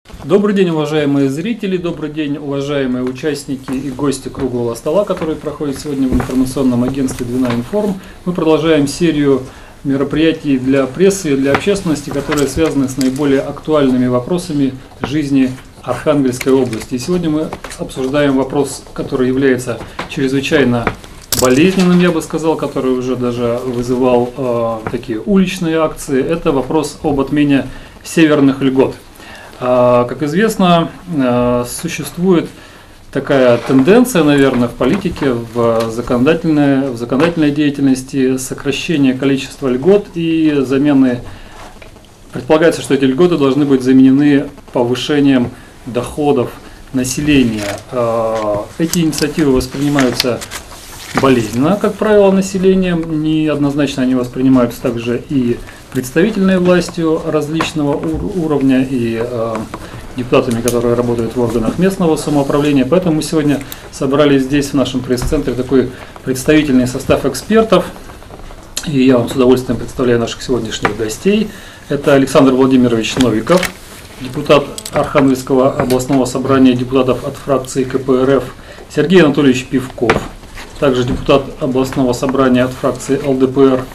Добрый день, уважаемые зрители, добрый день, уважаемые участники и гости круглого стола, который проходит сегодня в информационном агентстве Двина-Информ. Мы продолжаем серию мероприятий для прессы и для общественности, которые связаны с наиболее актуальными вопросами жизни Архангельской области. И сегодня мы обсуждаем вопрос, который является чрезвычайно болезненным, я бы сказал, который уже даже вызывал такие уличные акции. Это вопрос об отмене северных льгот. Как известно, существует такая тенденция, наверное, в политике, в законодательной деятельности сокращения количества льгот и замены. Предполагается, что эти льготы должны быть заменены повышением доходов населения. Эти инициативы воспринимаются болезненно, как правило, населением. Неоднозначно они воспринимаются также и представительной властью различного уровня и депутатами, которые работают в органах местного самоуправления. Поэтому мы сегодня собрали здесь, в нашем пресс-центре, такой представительный состав экспертов. И я вам с удовольствием представляю наших сегодняшних гостей. Это Александр Владимирович Новиков, депутат Архангельского областного собрания депутатов от фракции КПРФ, Сергей Анатольевич Пивков, также депутат областного собрания от фракции ЛДПР,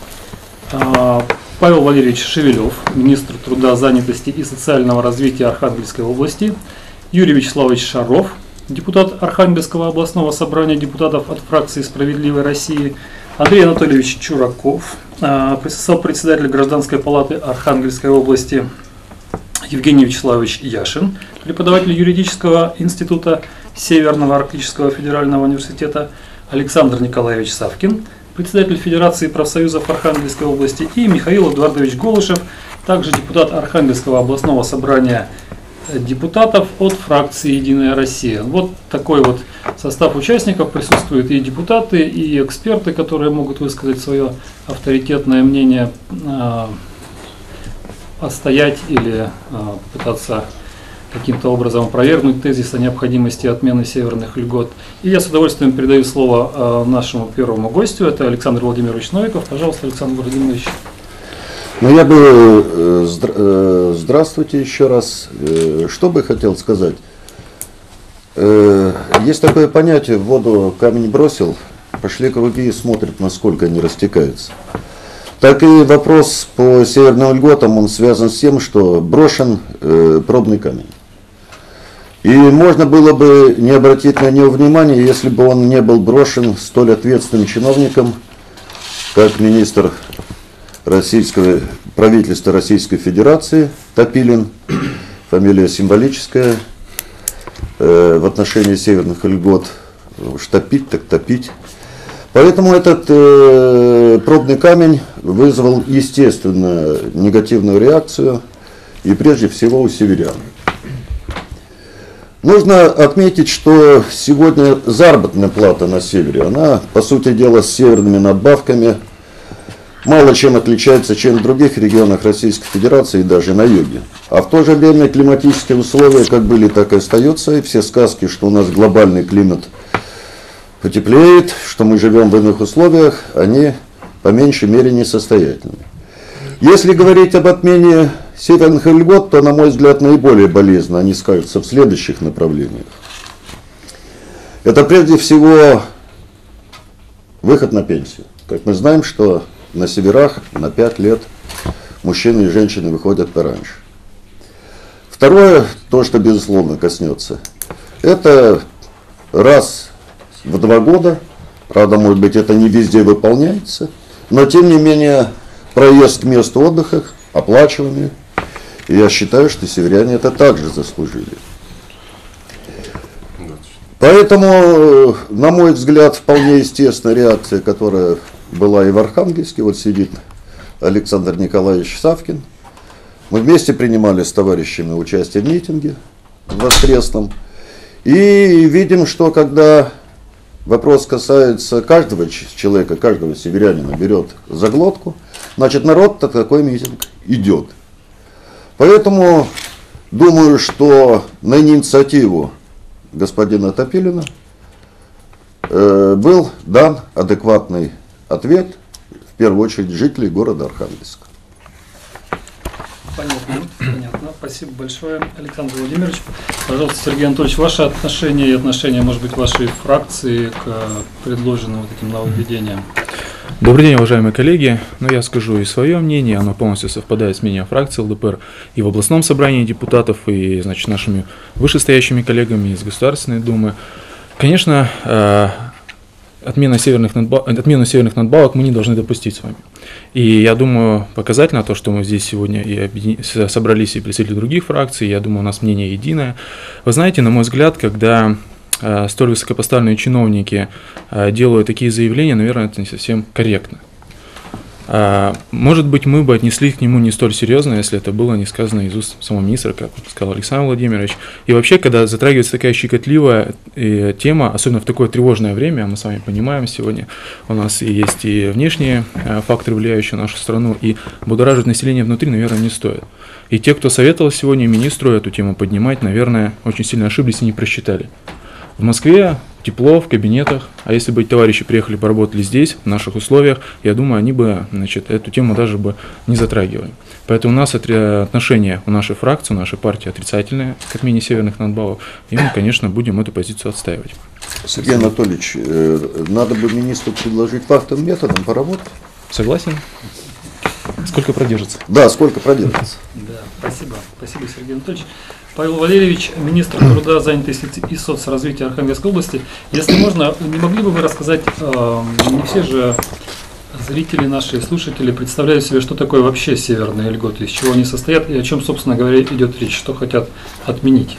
Павел Валерьевич Шевелев, министр труда, занятости и социального развития Архангельской области, Юрий Вячеславович Шаров, депутат Архангельского областного собрания депутатов от фракции «Справедливой России», Андрей Анатольевич Чураков, председатель Гражданской палаты Архангельской области, Евгений Вячеславович Яшин, преподаватель юридического института Северного Арктического федерального университета, Александр Николаевич Савкин, председатель Федерации профсоюзов Архангельской области, и Михаил Эдуардович Голышев, также депутат Архангельского областного собрания депутатов от фракции «Единая Россия». Вот такой вот состав участников. Присутствуют и депутаты, и эксперты, которые могут высказать свое авторитетное мнение, отстоять или пытаться каким-то образом опровергнуть тезис о необходимости отмены северных льгот. И я с удовольствием передаю слово нашему первому гостю, это Александр Владимирович Новиков. Пожалуйста, Александр Владимирович. Ну, я бы, здравствуйте еще раз, что бы хотел сказать. Есть такое понятие, в воду камень бросил, пошли круги и смотрят, насколько они растекаются. Так и вопрос по северным льготам, он связан с тем, что брошен пробный камень. И можно было бы не обратить на него внимания, если бы он не был брошен столь ответственным чиновником, как министр правительства Российской Федерации Топилин, фамилия символическая, в отношении северных льгот, уж топить так топить. Поэтому этот пробный камень вызвал, естественно, негативную реакцию, и прежде всего у северян. Нужно отметить, что сегодня заработная плата на севере, она, по сути дела, с северными надбавками мало чем отличается, чем в других регионах Российской Федерации и даже на юге. А в то же время климатические условия как были, так и остаются, и все сказки, что у нас глобальный климат потеплеет, что мы живем в иных условиях, они по меньшей мере несостоятельны. Если говорить об отмене северных льгот, то, на мой взгляд, наиболее болезненно они скажутся в следующих направлениях. Это прежде всего выход на пенсию. Как мы знаем, что на северах на 5 лет мужчины и женщины выходят пораньше. Второе, то, что безусловно коснется, это раз в 2 года, правда, может быть, это не везде выполняется, но тем не менее проезд к месту отдыха оплачиваемый. И я считаю, что северяне это также заслужили. Поэтому, на мой взгляд, вполне естественная реакция, которая была и в Архангельске. Вот сидит Александр Николаевич Савкин. Мы вместе принимали с товарищами участие в митинге воскресном. И видим, что когда вопрос касается каждого человека, каждого северянина берет за глотку, значит, народ на такой митинг идет. Поэтому думаю, что на инициативу господина Топилина был дан адекватный ответ, в первую очередь, жителей города Архангельска. Понятно. Спасибо большое, Александр Владимирович. Пожалуйста, Сергей Анатольевич, ваше отношение и отношение, может быть, вашей фракции к предложенным вот этим нововведениям? Добрый день, уважаемые коллеги. Я скажу и свое мнение, оно полностью совпадает с мнением фракции ЛДПР и в областном собрании депутатов, и, значит, нашими вышестоящими коллегами из Государственной Думы. Конечно, отмену северных надбавок мы не должны допустить с вами. И я думаю, показательно то, что мы здесь сегодня и собрались и представители других фракций, я думаю, у нас мнение единое. Вы знаете, на мой взгляд, когда столь высокопоставленные чиновники делают такие заявления, наверное, это не совсем корректно. Может быть, мы бы отнесли к нему не столь серьезно, если это было не сказано из уст самого министра, как сказал Александр Владимирович. И вообще, когда затрагивается такая щекотливая тема, особенно в такое тревожное время, мы с вами понимаем, сегодня у нас есть и внешние факторы, влияющие на нашу страну, и будоражить население внутри, наверное, не стоит. И те, кто советовал сегодня министру эту тему поднимать, наверное, очень сильно ошиблись и не просчитали. В Москве тепло, в кабинетах, а если бы товарищи приехали, поработали здесь, в наших условиях, я думаю, они бы, значит, эту тему даже бы не затрагивали. Поэтому у нас отношение у нашей фракции, у нашей партии отрицательное к отмене северных надбавок, и мы, конечно, будем эту позицию отстаивать. Сергей Анатольевич, надо бы министру предложить фактовым методом поработать. Согласен? Сколько продержится? Да, сколько продержится. Да, спасибо. Спасибо, Сергей Анатольевич. Павел Валерьевич, министр труда, занятости и соцразвития Архангельской области. Если можно, не могли бы вы рассказать, не все же зрители наши, слушатели представляют себе, что такое вообще северные льготы, из чего они состоят и о чем, собственно говоря, идет речь, что хотят отменить?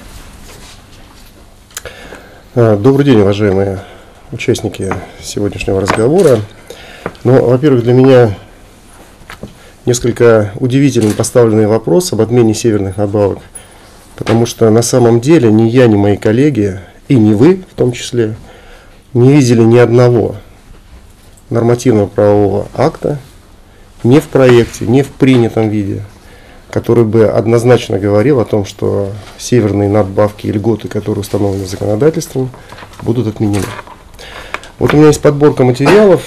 Добрый день, уважаемые участники сегодняшнего разговора. Во-первых, для меня несколько удивительный поставленный вопрос об отмене северных надбавок. Потому что на самом деле ни я, ни мои коллеги, и ни вы в том числе, не видели ни одного нормативного правового акта, ни в проекте, ни в принятом виде, который бы однозначно говорил о том, что северные надбавки и льготы, которые установлены законодательством, будут отменены. Вот у меня есть подборка материалов.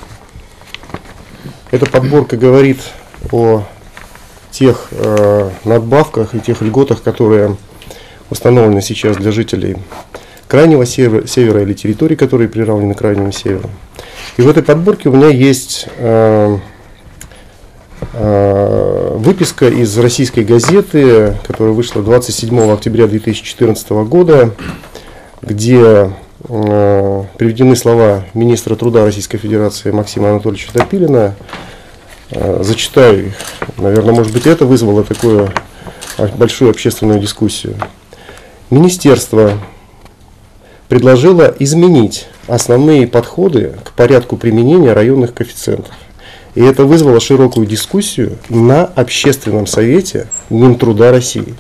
Эта подборка говорит о тех надбавках и тех льготах, которые установлены сейчас для жителей крайнего севера или территорий, которые приравнены к крайнему северу. И в этой подборке у меня есть выписка из российской газеты, которая вышла 27 октября 2014 года, где приведены слова министра труда Российской Федерации Максима Анатольевича Топилина. Зачитаю их. Наверное, может быть, это вызвало такую большую общественную дискуссию. Министерство предложило изменить основные подходы к порядку применения районных коэффициентов. И это вызвало широкую дискуссию на Общественном совете Минтруда России.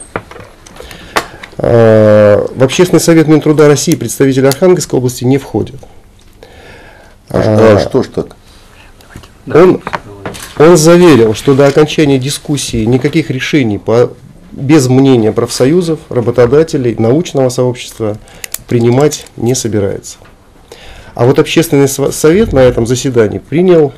В Общественный совет Минтруда России представители Архангельской области не входят. Что ж так? Он заверил, что до окончания дискуссии никаких решений без мнения профсоюзов, работодателей, научного сообщества принимать не собирается. А вот Общественный совет на этом заседании принял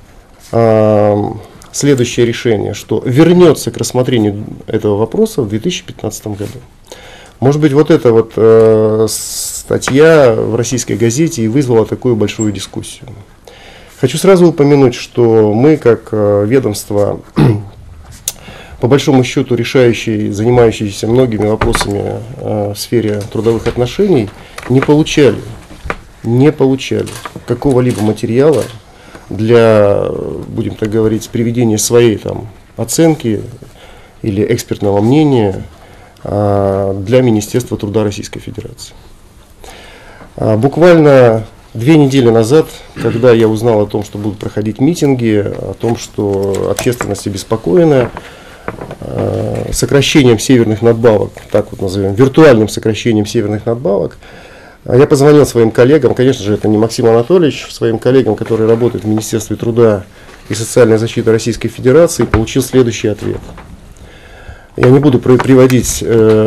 следующее решение, что вернется к рассмотрению этого вопроса в 2015 году. Может быть, вот эта вот статья в российской газете и вызвала такую большую дискуссию. Хочу сразу упомянуть, что мы, как ведомство, по большому счету решающие, занимающиеся многими вопросами в сфере трудовых отношений, не получали какого-либо материала для, будем так говорить, приведения своей оценки или экспертного мнения для Министерства труда Российской Федерации. Буквально 2 недели назад, когда я узнал о том, что будут проходить митинги, о том, что общественность обеспокоена сокращением северных надбавок, так вот назовем, виртуальным сокращением северных надбавок, я позвонил своим коллегам, конечно же, это не Максим Анатольевич, своим коллегам, которые работают в Министерстве труда и социальной защиты Российской Федерации, и получил следующий ответ. Я не буду приводить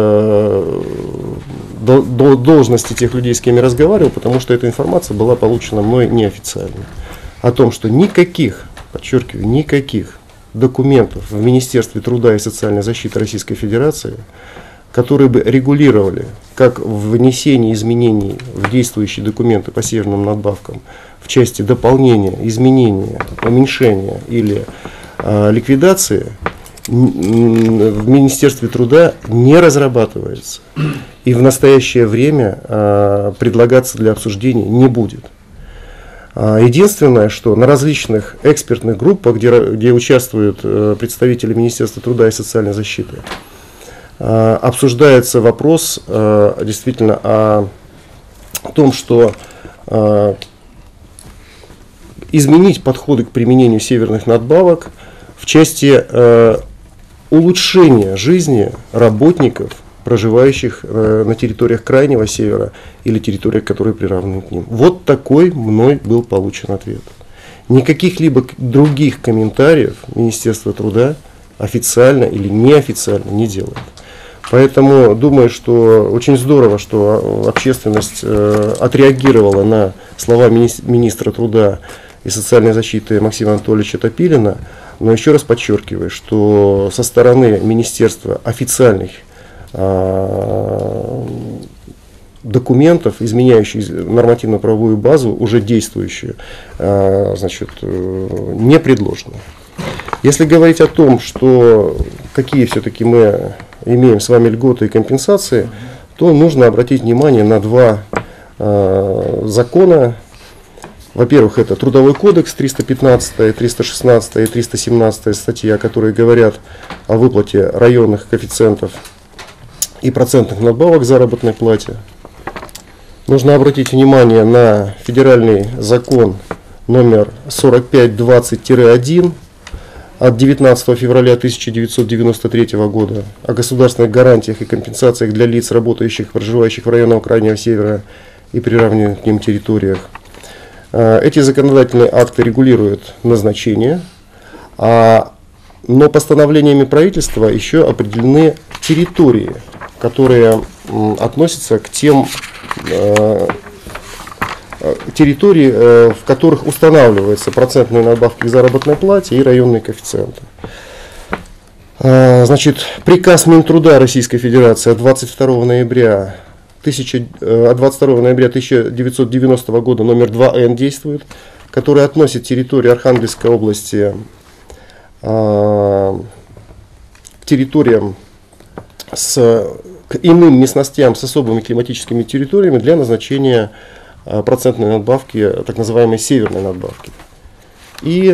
должности тех людей, с кем я разговаривал, потому что эта информация была получена мной неофициально. О том, что никаких, подчеркиваю, никаких документов в Министерстве труда и социальной защиты Российской Федерации, которые бы регулировали как внесение изменений в действующие документы по северным надбавкам в части дополнения, изменения, уменьшения или ликвидации, в Министерстве труда не разрабатывается и в настоящее время предлагаться для обсуждения не будет. Единственное, что на различных экспертных группах, где участвуют представители Министерства труда и социальной защиты, обсуждается вопрос действительно о том, что изменить подходы к применению северных надбавок в части улучшения жизни работников, проживающих на территориях Крайнего Севера или территориях, которые приравнены к ним. Вот такой мной был получен ответ. Никаких либо других комментариев Министерство труда официально или неофициально не делает. Поэтому думаю, что очень здорово, что общественность отреагировала на слова министра труда и социальной защиты Максима Анатольевича Топилина. Но еще раз подчеркиваю, что со стороны министерства официальных документов, изменяющих нормативно-правовую базу, уже действующую, значит, не предложено. Если говорить о том, что какие все-таки мы имеем с вами льготы и компенсации, то нужно обратить внимание на два закона. Во-первых, это Трудовой кодекс, 315, 316 и 317 статья, которые говорят о выплате районных коэффициентов и процентных надбавок к заработной плате. Нужно обратить внимание на федеральный закон номер 4520-1 от 19 февраля 1993 года о государственных гарантиях и компенсациях для лиц, работающих, проживающих в районах Крайнего Севера и приравненных к ним территориях. Эти законодательные акты регулируют назначение, но постановлениями правительства еще определены территории, которые относятся к тем территории, в которых устанавливаются процентные надбавки к заработной плате и районные коэффициенты. Значит, приказ Минтруда Российской Федерации от 22 ноября 1990 года номер 2Н действует, который относит территорию Архангельской области к территориям к иным местностям с особыми климатическими территориями для назначения процентной надбавки, так называемой северной надбавки. И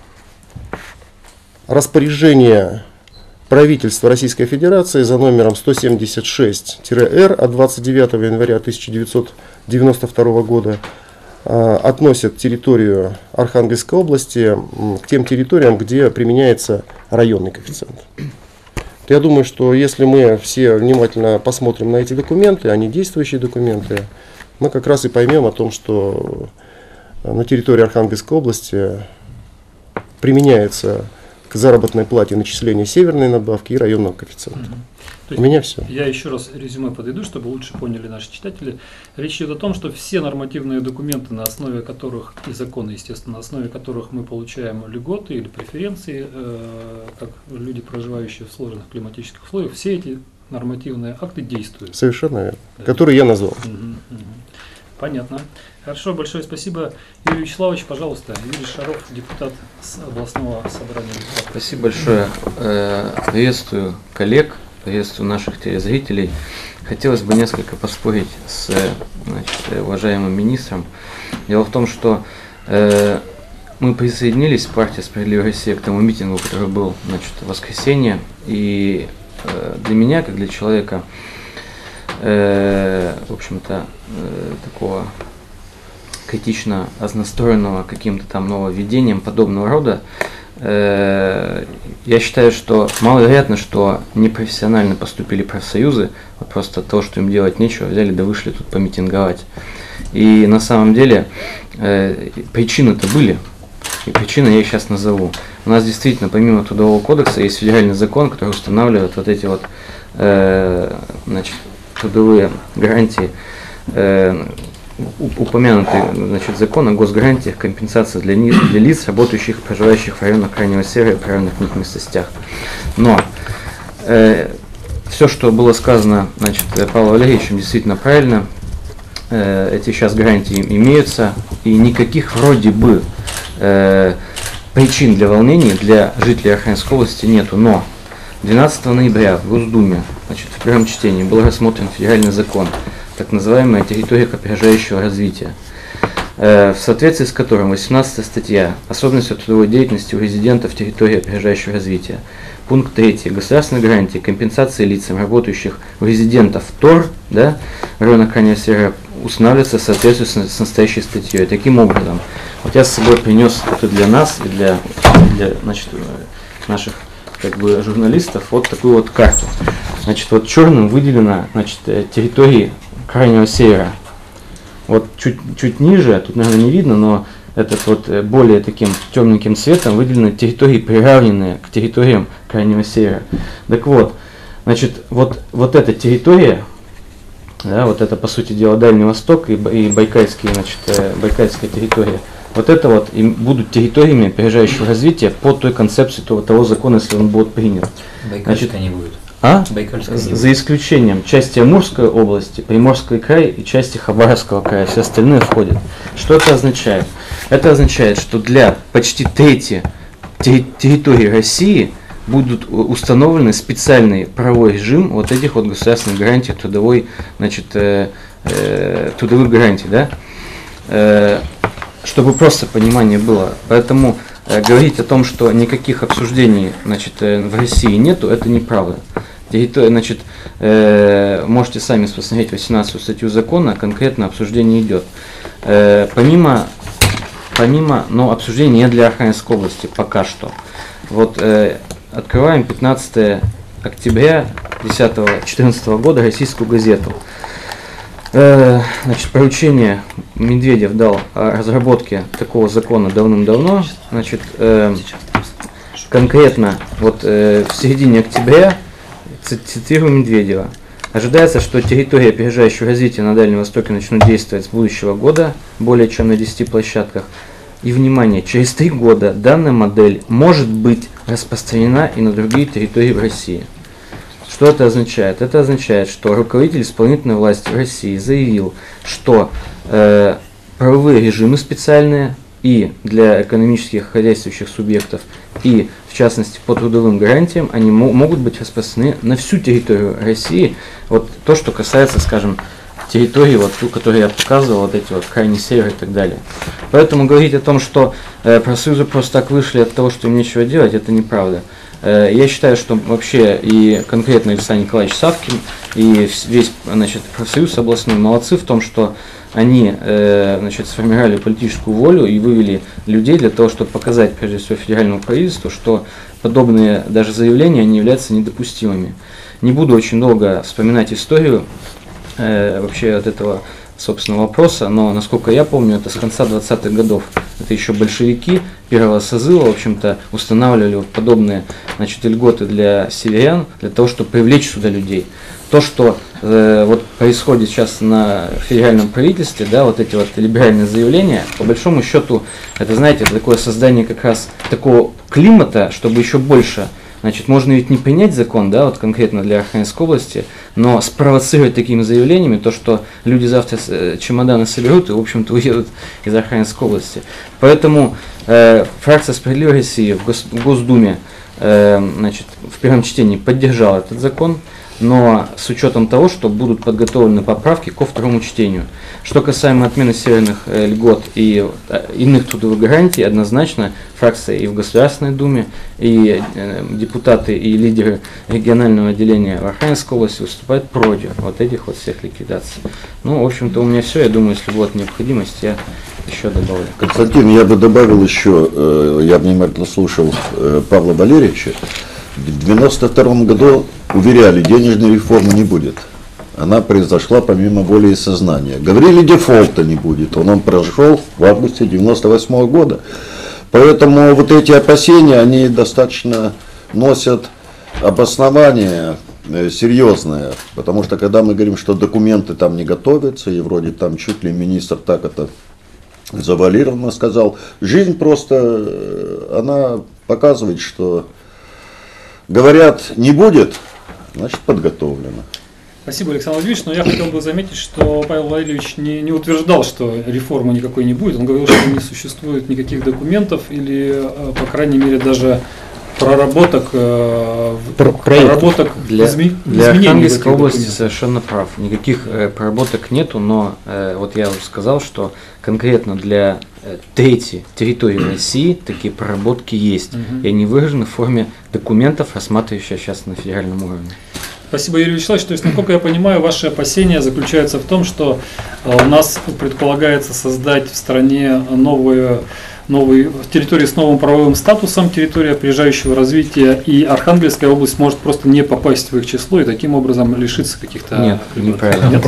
распоряжение правительства Российской Федерации за номером 176-Р от 29 января 1992 года относит территорию Архангельской области к тем территориям, где применяется районный коэффициент. Я думаю, что если мы все внимательно посмотрим на эти документы, они действующие документы, мы как раз и поймем о том, что на территории Архангельской области применяется к заработной плате начисление северной надбавки и районного коэффициента. У меня все. Я еще раз резюме подойду, чтобы лучше поняли наши читатели. Речь идет о том, что все нормативные документы, на основе которых, и законы, естественно, на основе которых мы получаем льготы или преференции, как люди, проживающие в сложных климатических условиях, все эти нормативные акты действуют. Совершенно верно. Да. Которые я назвал. Понятно. Хорошо, большое спасибо. Юрий Вячеславович, пожалуйста. Юрий Шаров, депутат с областного собрания. Спасибо большое. Приветствую коллег, приветствую наших телезрителей. Хотелось бы несколько поспорить с уважаемым министром. Дело в том, что мы присоединились, партия «Справедливая Россия», к тому митингу, который был в воскресенье. И для меня, как для человека, в общем-то, такого критично настроенного каким-то там нововведением подобного рода, я считаю, что маловероятно, что непрофессионально поступили профсоюзы, вот просто от того, что им делать нечего, взяли да вышли тут помитинговать. И на самом деле причины-то были, и причины я их сейчас назову. У нас действительно помимо Трудового кодекса есть федеральный закон, который устанавливает вот эти вот трудовые гарантии упомянутый, значит, закон о госгарантиях компенсации для лиц, работающих, проживающих в районах крайнего севера и природных местностях. Но все, что было сказано, значит, Павлом Валерьевичем, действительно правильно. Эти сейчас гарантии имеются, и никаких вроде бы причин для волнений для жителей Архангельской области нету. Но 12 ноября в Госдуме, значит, в первом чтении был рассмотрен федеральный закон, так называемая территория опережающего развития, в соответствии с которым 18 статья «Особенности трудовой деятельности у резидентов территории опережающего развития». Пункт 3. Государственные гарантии компенсации лицам, работающих у резидентов ТОР, да, района крайнего севера, устанавливается в соответствии с настоящей статьей. Таким образом, вот я с собой принес это для нас и для значит, наших как бы журналистов вот такую вот карту. Значит, вот черным выделено, значит, территории крайнего севера. Вот чуть ниже, тут, наверное, не видно, но этот вот более таким темненьким цветом выделены территории, приравненные к территориям крайнего севера. Так вот, значит, вот эта территория, да, вот это, по сути дела, Дальний Восток и Байкальская территория, вот это вот и будут территориями опережающего развития по той концепции того закона, если он будет принят. Байкальская не будет. За исключением части Амурской области, Приморский край и части Хабаровского края, все остальные входят. Что это означает? Это означает, что для почти трети территории России будут установлены специальный правовой режим вот этих вот государственных гарантий трудовых гарантий, да? Чтобы просто понимание было. Поэтому говорить о том, что никаких обсуждений, значит, в России нету, это неправда. Значит, можете сами посмотреть 18 статью закона, конкретно обсуждение идет. Помимо, но обсуждение не для Архангельской области пока что. Вот открываем 15 октября 2014 года российскую газету. Значит, поручение Медведев дал о разработке такого закона давным-давно. Значит, конкретно вот в середине октября, цитирую Медведева, ожидается, что территории опережающего развития на Дальнем Востоке начнут действовать с будущего года более чем на 10 площадках. И, внимание, через 3 года данная модель может быть распространена и на другие территории в России. Что это означает? Это означает, что руководитель исполнительной власти в России заявил, что правовые режимы специальные и для экономических хозяйствующих субъектов, и в частности по трудовым гарантиям, они могут быть распространены на всю территорию России. Вот то, что касается, скажем, территории, вот ту, которую я показывал, вот эти вот крайний север и так далее. Поэтому говорить о том, что профсоюзы просто так вышли от того, что им нечего делать, это неправда. Я считаю, что вообще и конкретно Александр Николаевич Савкин, и весь, значит, профсоюз областной молодцы в том, что они, значит, сформировали политическую волю и вывели людей для того, чтобы показать, прежде всего, федеральному правительству, что подобные даже заявления они являются недопустимыми. Не буду очень долго вспоминать историю вообще от этого, собственно, вопроса, но, насколько я помню, это с конца 20-х годов. Это еще большевики первого созыва, в общем-то, устанавливали вот подобные, значит, льготы для северян, для того, чтобы привлечь сюда людей. То, что вот происходит сейчас на федеральном правительстве, да, вот эти вот либеральные заявления, по большому счету, это, знаете, это такое создание как раз такого климата, чтобы еще больше. Значит, можно ведь не принять закон, да, вот конкретно для Архангельской области, но спровоцировать такими заявлениями то, что люди завтра чемоданы соберут и, в общем-то, уедут из Архангельской области. Поэтому фракция «Справедливой России» в Госдуме, значит, в первом чтении поддержала этот закон, но с учетом того, что будут подготовлены поправки ко второму чтению. Что касаемо отмены северных льгот и иных трудовых гарантий, однозначно фракция и в Государственной Думе, и депутаты, и лидеры регионального отделения в Архангельской области выступают против вот этих вот всех ликвидаций. Ну, в общем-то, у меня все. Я думаю, если будет необходимость, я еще добавлю. Константин, я бы добавил еще, я внимательно слушал Павла Валерьевича. В 1992 году уверяли, денежной реформы не будет. Она произошла помимо воли и сознания. Говорили, дефолта не будет. Он прошел в августе 1998 года. Поэтому вот эти опасения, они достаточно носят обоснование серьезная, потому что когда мы говорим, что документы там не готовятся, и вроде там чуть ли министр так это завуалированно сказал, жизнь просто, она показывает, что говорят не будет, значит подготовлено. Спасибо, Александр Владимирович, но я хотел бы заметить, что Павел Владимирович не утверждал, что реформы никакой не будет. Он говорил, что не существует никаких документов или, по крайней мере, даже проработок для изменений Архангельской области совершенно прав. Никаких проработок нету, но вот я уже сказал, что конкретно для третьей территории России такие проработки есть. И они выражены в форме документов, рассматривающихся сейчас на федеральном уровне. Спасибо, Юрий Вячеславович. То есть, насколько я понимаю, ваши опасения заключаются в том, что у нас предполагается создать в стране новую территорию с новым правовым статусом, территория опережающего развития, и Архангельская область может просто не попасть в их число и таким образом лишиться каких-то... Нет, неправильно. Нет,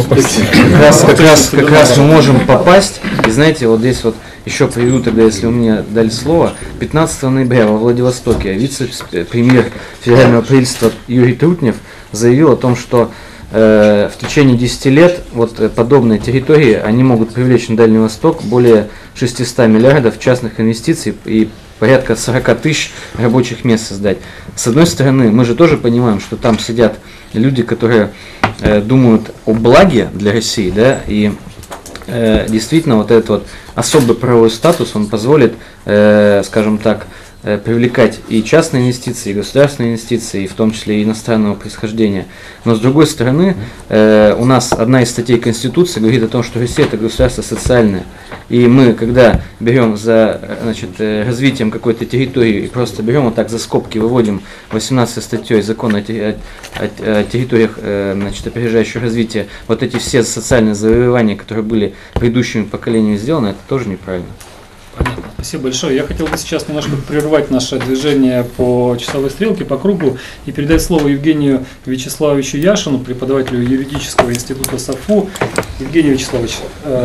Как раз мы можем попасть. И знаете, вот здесь вот еще приведу тогда, если вы мне дали слово, 15 ноября во Владивостоке вице-премьер федерального правительства Юрий Трутнев заявил о том, что в течение 10 лет вот подобные территории, они могут привлечь на Дальний Восток более 600 миллиардов частных инвестиций и порядка 40 тысяч рабочих мест создать. С одной стороны, мы же тоже понимаем, что там сидят люди, которые думают о благе для России, да, и действительно вот этот вот особый правовой статус, он позволит, скажем так, привлекать и частные инвестиции, и государственные инвестиции, и в том числе и иностранного происхождения. Но с другой стороны, у нас одна из статей Конституции говорит о том, что Россия – это государство социальное. И мы, когда берем за развитием какой-то территории и просто берем вот так за скобки, выводим 18 статьей закона о территориях опережающего развития, вот эти все социальные завоевания, которые были предыдущими поколениями сделаны, это тоже неправильно. Понятно. Спасибо большое. Я хотел бы сейчас немножко прервать наше движение по часовой стрелке, по кругу, и передать слово Евгению Вячеславовичу Яшину, преподавателю юридического института САФУ. Евгений Вячеславович,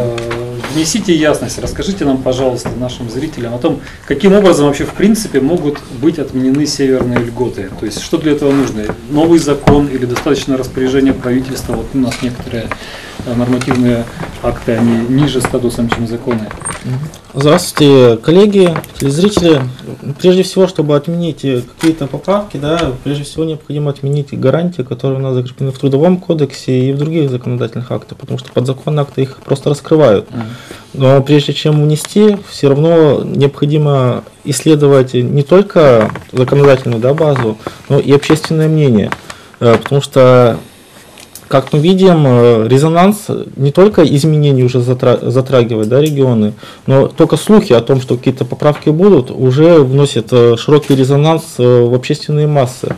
внесите ясность, расскажите нам, пожалуйста, нашим зрителям о том, каким образом вообще в принципе могут быть отменены северные льготы. То есть, что для этого нужно? Новый закон или достаточно распоряжение правительства? Вот у нас некоторые нормативные акты, они ниже статусом, чем законы. Здравствуйте, коллеги, телезрители. Прежде всего, чтобы отменить какие-то поправки, да, прежде всего необходимо отменить гарантии, которые у нас закреплены в Трудовом кодексе и в других законодательных актах, потому что подзаконные акты их просто раскрывают. Но прежде чем внести, все равно необходимо исследовать не только законодательную, да, базу, но и общественное мнение, потому что, как мы видим, резонанс не только изменений уже затрагивает, да, регионы, но только слухи о том, что какие-то поправки будут, уже вносят широкий резонанс в общественные массы.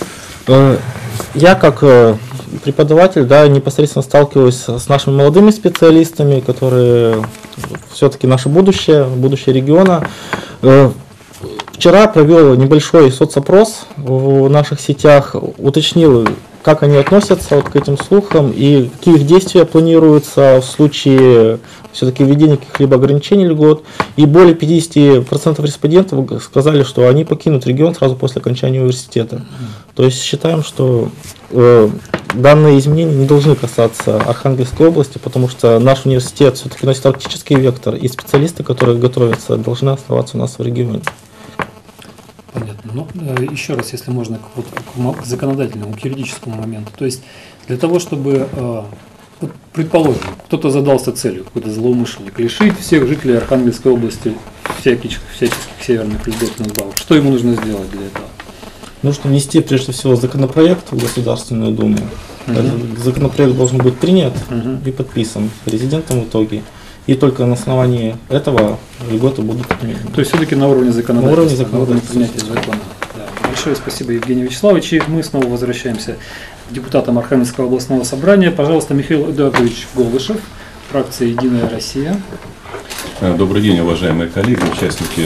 Я как преподаватель, да, непосредственно сталкиваюсь с нашими молодыми специалистами, которые все-таки наше будущее региона. Вчера провел небольшой соцопрос в наших сетях, уточнил, как они относятся вот к этим слухам и какие их действия планируются в случае все-таки введения каких-либо ограничений льгот. И более 50% респондентов сказали, что они покинут регион сразу после окончания университета. То есть считаем, что данные изменения не должны касаться Архангельской области, потому что наш университет все-таки носит арктический вектор, и специалисты, которые готовятся, должны оставаться у нас в регионе. Понятно. Но еще раз, если можно, к законодательному, к юридическому моменту. То есть для того, чтобы, предположим, кто-то задался целью, какой-то злоумышленник, лишить всех жителей Архангельской области всяческих северных льгот и надбавок, что ему нужно сделать для этого? Нужно внести прежде всего законопроект в Государственную Думу. Законопроект должен быть принят и подписан президентом в итоге. И только на основании этого льготы будут отменены. То есть все-таки на уровне законодательства, на уровне принятия закона. Да. Большое спасибо, Евгений Вячеславович. И мы снова возвращаемся к депутатам Архангельского областного собрания. Пожалуйста, Михаил Эдуардович Голышев, фракция «Единая Россия». Добрый день, уважаемые коллеги, участники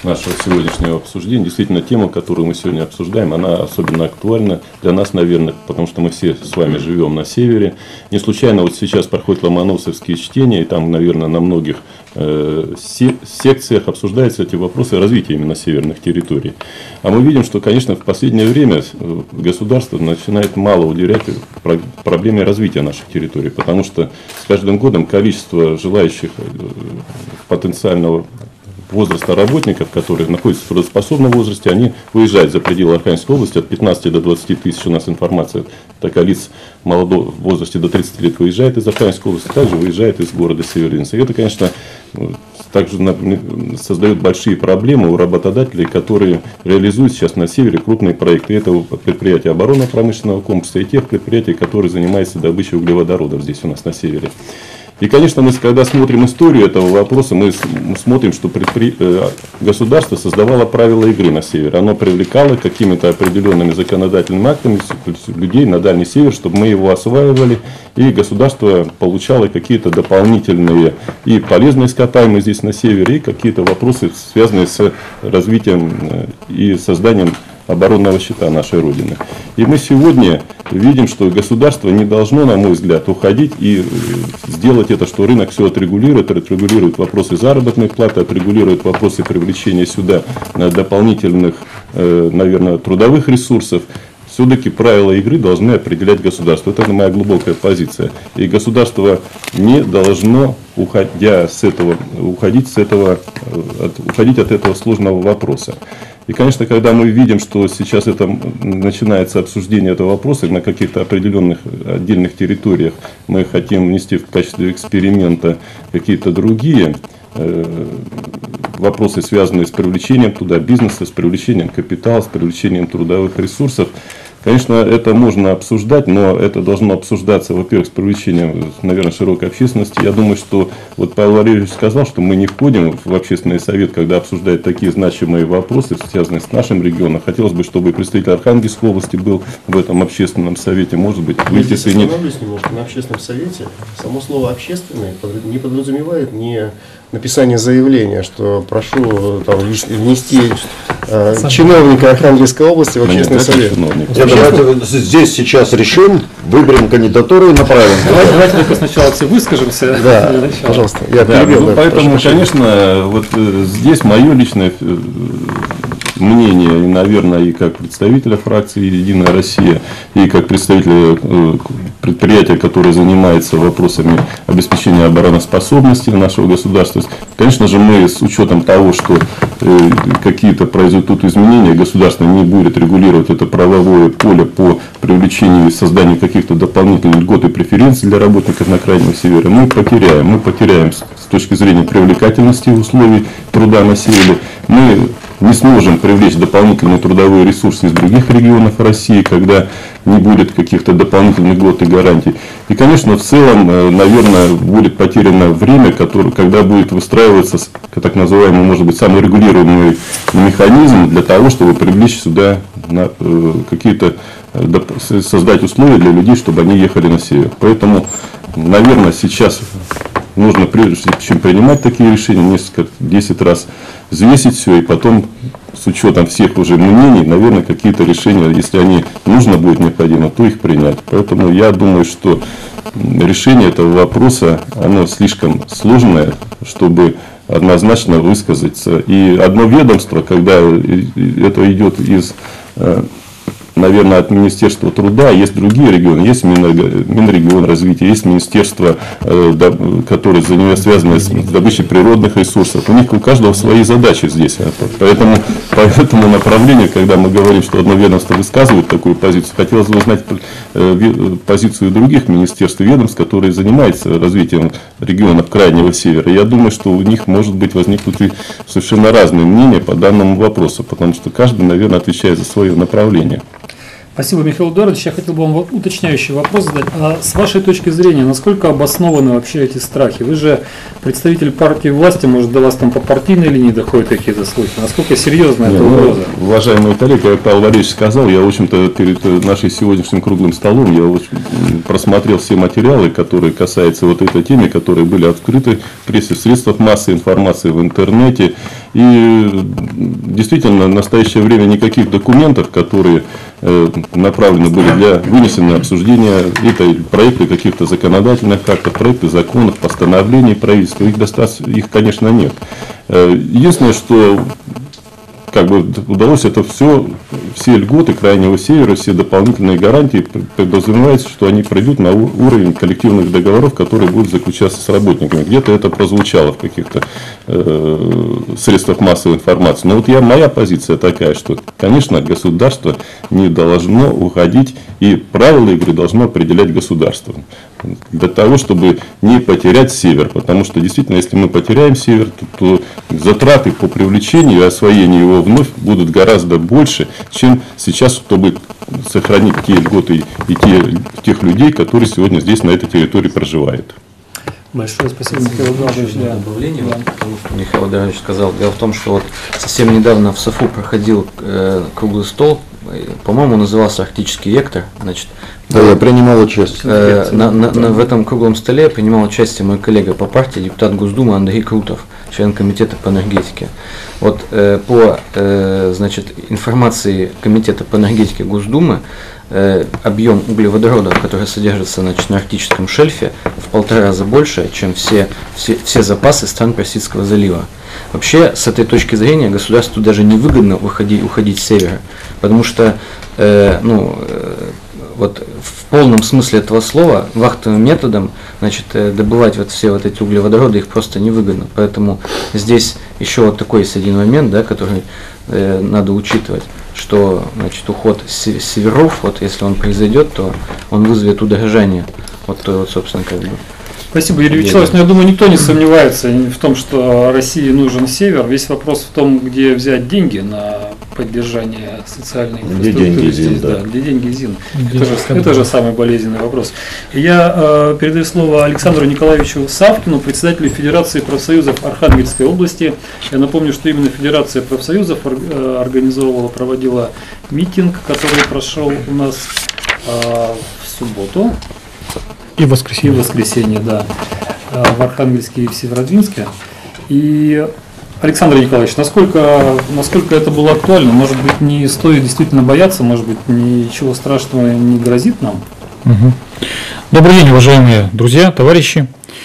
нашего сегодняшнего обсуждения. Действительно, тема, которую мы сегодня обсуждаем, она особенно актуальна для нас, наверное, потому что мы все с вами живем на севере. Не случайно вот сейчас проходят ломоносовские чтения, и там, наверное, на многих секциях обсуждаются эти вопросы развития именно северных территорий. А мы видим, что, конечно, в последнее время государство начинает мало уделять проблеме развития наших территорий, потому что с каждым годом количество желающих потенциального возраста работников, которые находятся в трудоспособном возрасте, они выезжают за пределы Архангельской области, от 15 до 20 тысяч у нас информация, такая лиц молодого в возрасте до 30 лет выезжает из Архангельской области, также выезжает из города Северинца. И это, конечно, также создает большие проблемы у работодателей, которые реализуют сейчас на севере крупные проекты. Это предприятия оборонно-промышленного комплекса и тех предприятий, которые занимаются добычей углеводородов здесь у нас на севере. И, конечно, мы, когда смотрим историю этого вопроса, мы смотрим, что государство создавало правила игры на севере. Оно привлекало какими-то определенными законодательными актами людей на Дальний Север, чтобы мы его осваивали, и государство получало какие-то дополнительные и полезные ископаемые здесь на севере, и какие-то вопросы, связанные с развитием и созданием оборонного щита нашей Родины. И мы сегодня видим, что государство не должно, на мой взгляд, уходить и сделать это, что рынок все отрегулирует вопросы заработной платы, отрегулирует вопросы привлечения сюда дополнительных, наверное, трудовых ресурсов. Все-таки правила игры должны определять государство. Это моя глубокая позиция. И государство не должно, уходить от этого сложного вопроса. И, конечно, когда мы видим, что сейчас начинается обсуждение этого вопроса, на каких-то определенных отдельных территориях мы хотим внести в качестве эксперимента какие-то другие вопросы, связанные с привлечением туда бизнеса, с привлечением капитала, с привлечением трудовых ресурсов. Конечно, это можно обсуждать, но это должно обсуждаться, во-первых, с привлечением, наверное, широкой общественности. Я думаю, что вот Павел Валерьевич сказал, что мы не входим в общественный совет, когда обсуждают такие значимые вопросы, связанные с нашим регионом. Хотелось бы, чтобы представитель Архангельской области был в этом общественном совете, может быть, выйти с ним. Остановлюсь немножко на общественном совете. Само слово «общественный» не подразумевает не написание заявления, что прошу там, внести чиновника Архангельской области в общественный совет. Давайте здесь сейчас решим, выберем кандидатуру и направим. Давайте только сначала все выскажемся. Да, пожалуйста. Я перебил, поэтому, конечно, вот здесь мое личное мнение, и, наверное, и как представителя фракции «Единая Россия», и как представителя предприятия, которое занимается вопросами обеспечения обороноспособности нашего государства. Конечно же, мы с учетом того, что какие-то произойдут изменения, государство не будет регулировать это правовое поле по привлечению и созданию каких-то дополнительных льгот и преференций для работников на Крайнем Севере, мы потеряем. Мы потеряем с точки зрения привлекательности условий труда на севере. Мы не сможем привлечь дополнительные трудовые ресурсы из других регионов России, когда не будет каких-то дополнительных льгот и гарантий. И, конечно, в целом, наверное, будет потеряно время, когда будет выстраиваться так называемый, может быть, саморегулируемый механизм для того, чтобы привлечь сюда какие-то, создать условия для людей, чтобы они ехали на север. Поэтому, наверное, сейчас нужно, прежде чем принимать такие решения, 10 раз взвесить все и потом, с учетом всех уже мнений, наверное, какие-то решения, если они нужно будет необходимо, то их принять. Поэтому я думаю, что решение этого вопроса, оно слишком сложное, чтобы однозначно высказаться. И одно ведомство, когда это идет из, наверное, от Министерства труда, есть другие регионы, есть Минрегион развития, есть министерство, которое связано с добычей природных ресурсов. У них у каждого свои задачи здесь. Поэтому по этому направлению, когда мы говорим, что одно ведомство высказывает такую позицию, хотелось бы узнать позицию других министерств и ведомств, которые занимаются развитием регионов Крайнего Севера. Я думаю, что у них, может быть, возникнут и совершенно разные мнения по данному вопросу, потому что каждый, наверное, отвечает за свое направление. Спасибо, Михаил Эдуардович. Я хотел бы вам уточняющий вопрос задать. А с вашей точки зрения, насколько обоснованы вообще эти страхи? Вы же представитель партии власти, может, до вас там по партийной линии доходят какие-то слухи. Насколько серьезна эта угроза? Уважаемый коллега, как Павел Валерьевич сказал, я, в общем-то, перед нашим сегодняшним круглым столом я просмотрел все материалы, которые касаются вот этой темы, которые были открыты в прессе, в средствах массовой информации, в интернете. И действительно, в настоящее время никаких документов, которые направлены были для вынесения обсуждения, это проекты каких-то законодательных актов, проекты законов, постановлений правительства, их, конечно, нет. Единственное, что удалось это все льготы Крайнего Севера, все дополнительные гарантии подразумевается, что они пройдут на уровень коллективных договоров, которые будут заключаться с работниками. Где-то это прозвучало в каких-то средствах массовой информации. Но вот моя позиция такая, что, конечно, государство не должно уходить, и правила игры должно определять государство. Для того, чтобы не потерять север. Потому что, действительно, если мы потеряем север, то затраты по привлечению и освоению его вновь будут гораздо больше, чем сейчас, чтобы сохранить те льготы и тех людей, которые сегодня здесь, на этой территории, проживают. Большое спасибо, Михаил Эдуардович. Добавление, потому что Михаил Эдуардович сказал. Дело в том, что вот совсем недавно в САФУ проходил круглый стол, по-моему, назывался «Арктический вектор». Значит, да, я принимал участие. В этом круглом столе принимал участие мой коллега по партии, депутат Госдумы Андрей Крутов, член комитета по энергетике. Вот по информации комитета по энергетике Госдумы, объем углеводородов, который содержится на Арктическом шельфе, в 1,5 раза больше, чем все запасы стран Персидского залива. Вообще, с этой точки зрения, государству даже невыгодно уходить с севера, потому что вот в полном смысле этого слова вахтовым методом добывать все эти углеводороды их просто невыгодно. Поэтому здесь еще вот такой есть один момент, который надо учитывать, что уход с северов, если он произойдет, то он вызовет удорожание. Собственно, Спасибо, Юрий Вячеславович. Я думаю, никто не сомневается в том, что России нужен север. Весь вопрос в том, где взять деньги на поддержание социальной инфраструктуры здесь. Где деньги ЗИН. Это же самый болезненный вопрос. Я передаю слово Александру Николаевичу Савкину, председателю Федерации профсоюзов Архангельской области. Я напомню, что именно Федерация профсоюзов проводила митинг, который прошел у нас в субботу. И в воскресенье. В Архангельске и в Северодвинске. И, Александр Николаевич, насколько это было актуально? Может быть, не стоит действительно бояться, может быть, ничего страшного не грозит нам? Угу. Добрый день, уважаемые друзья, товарищи.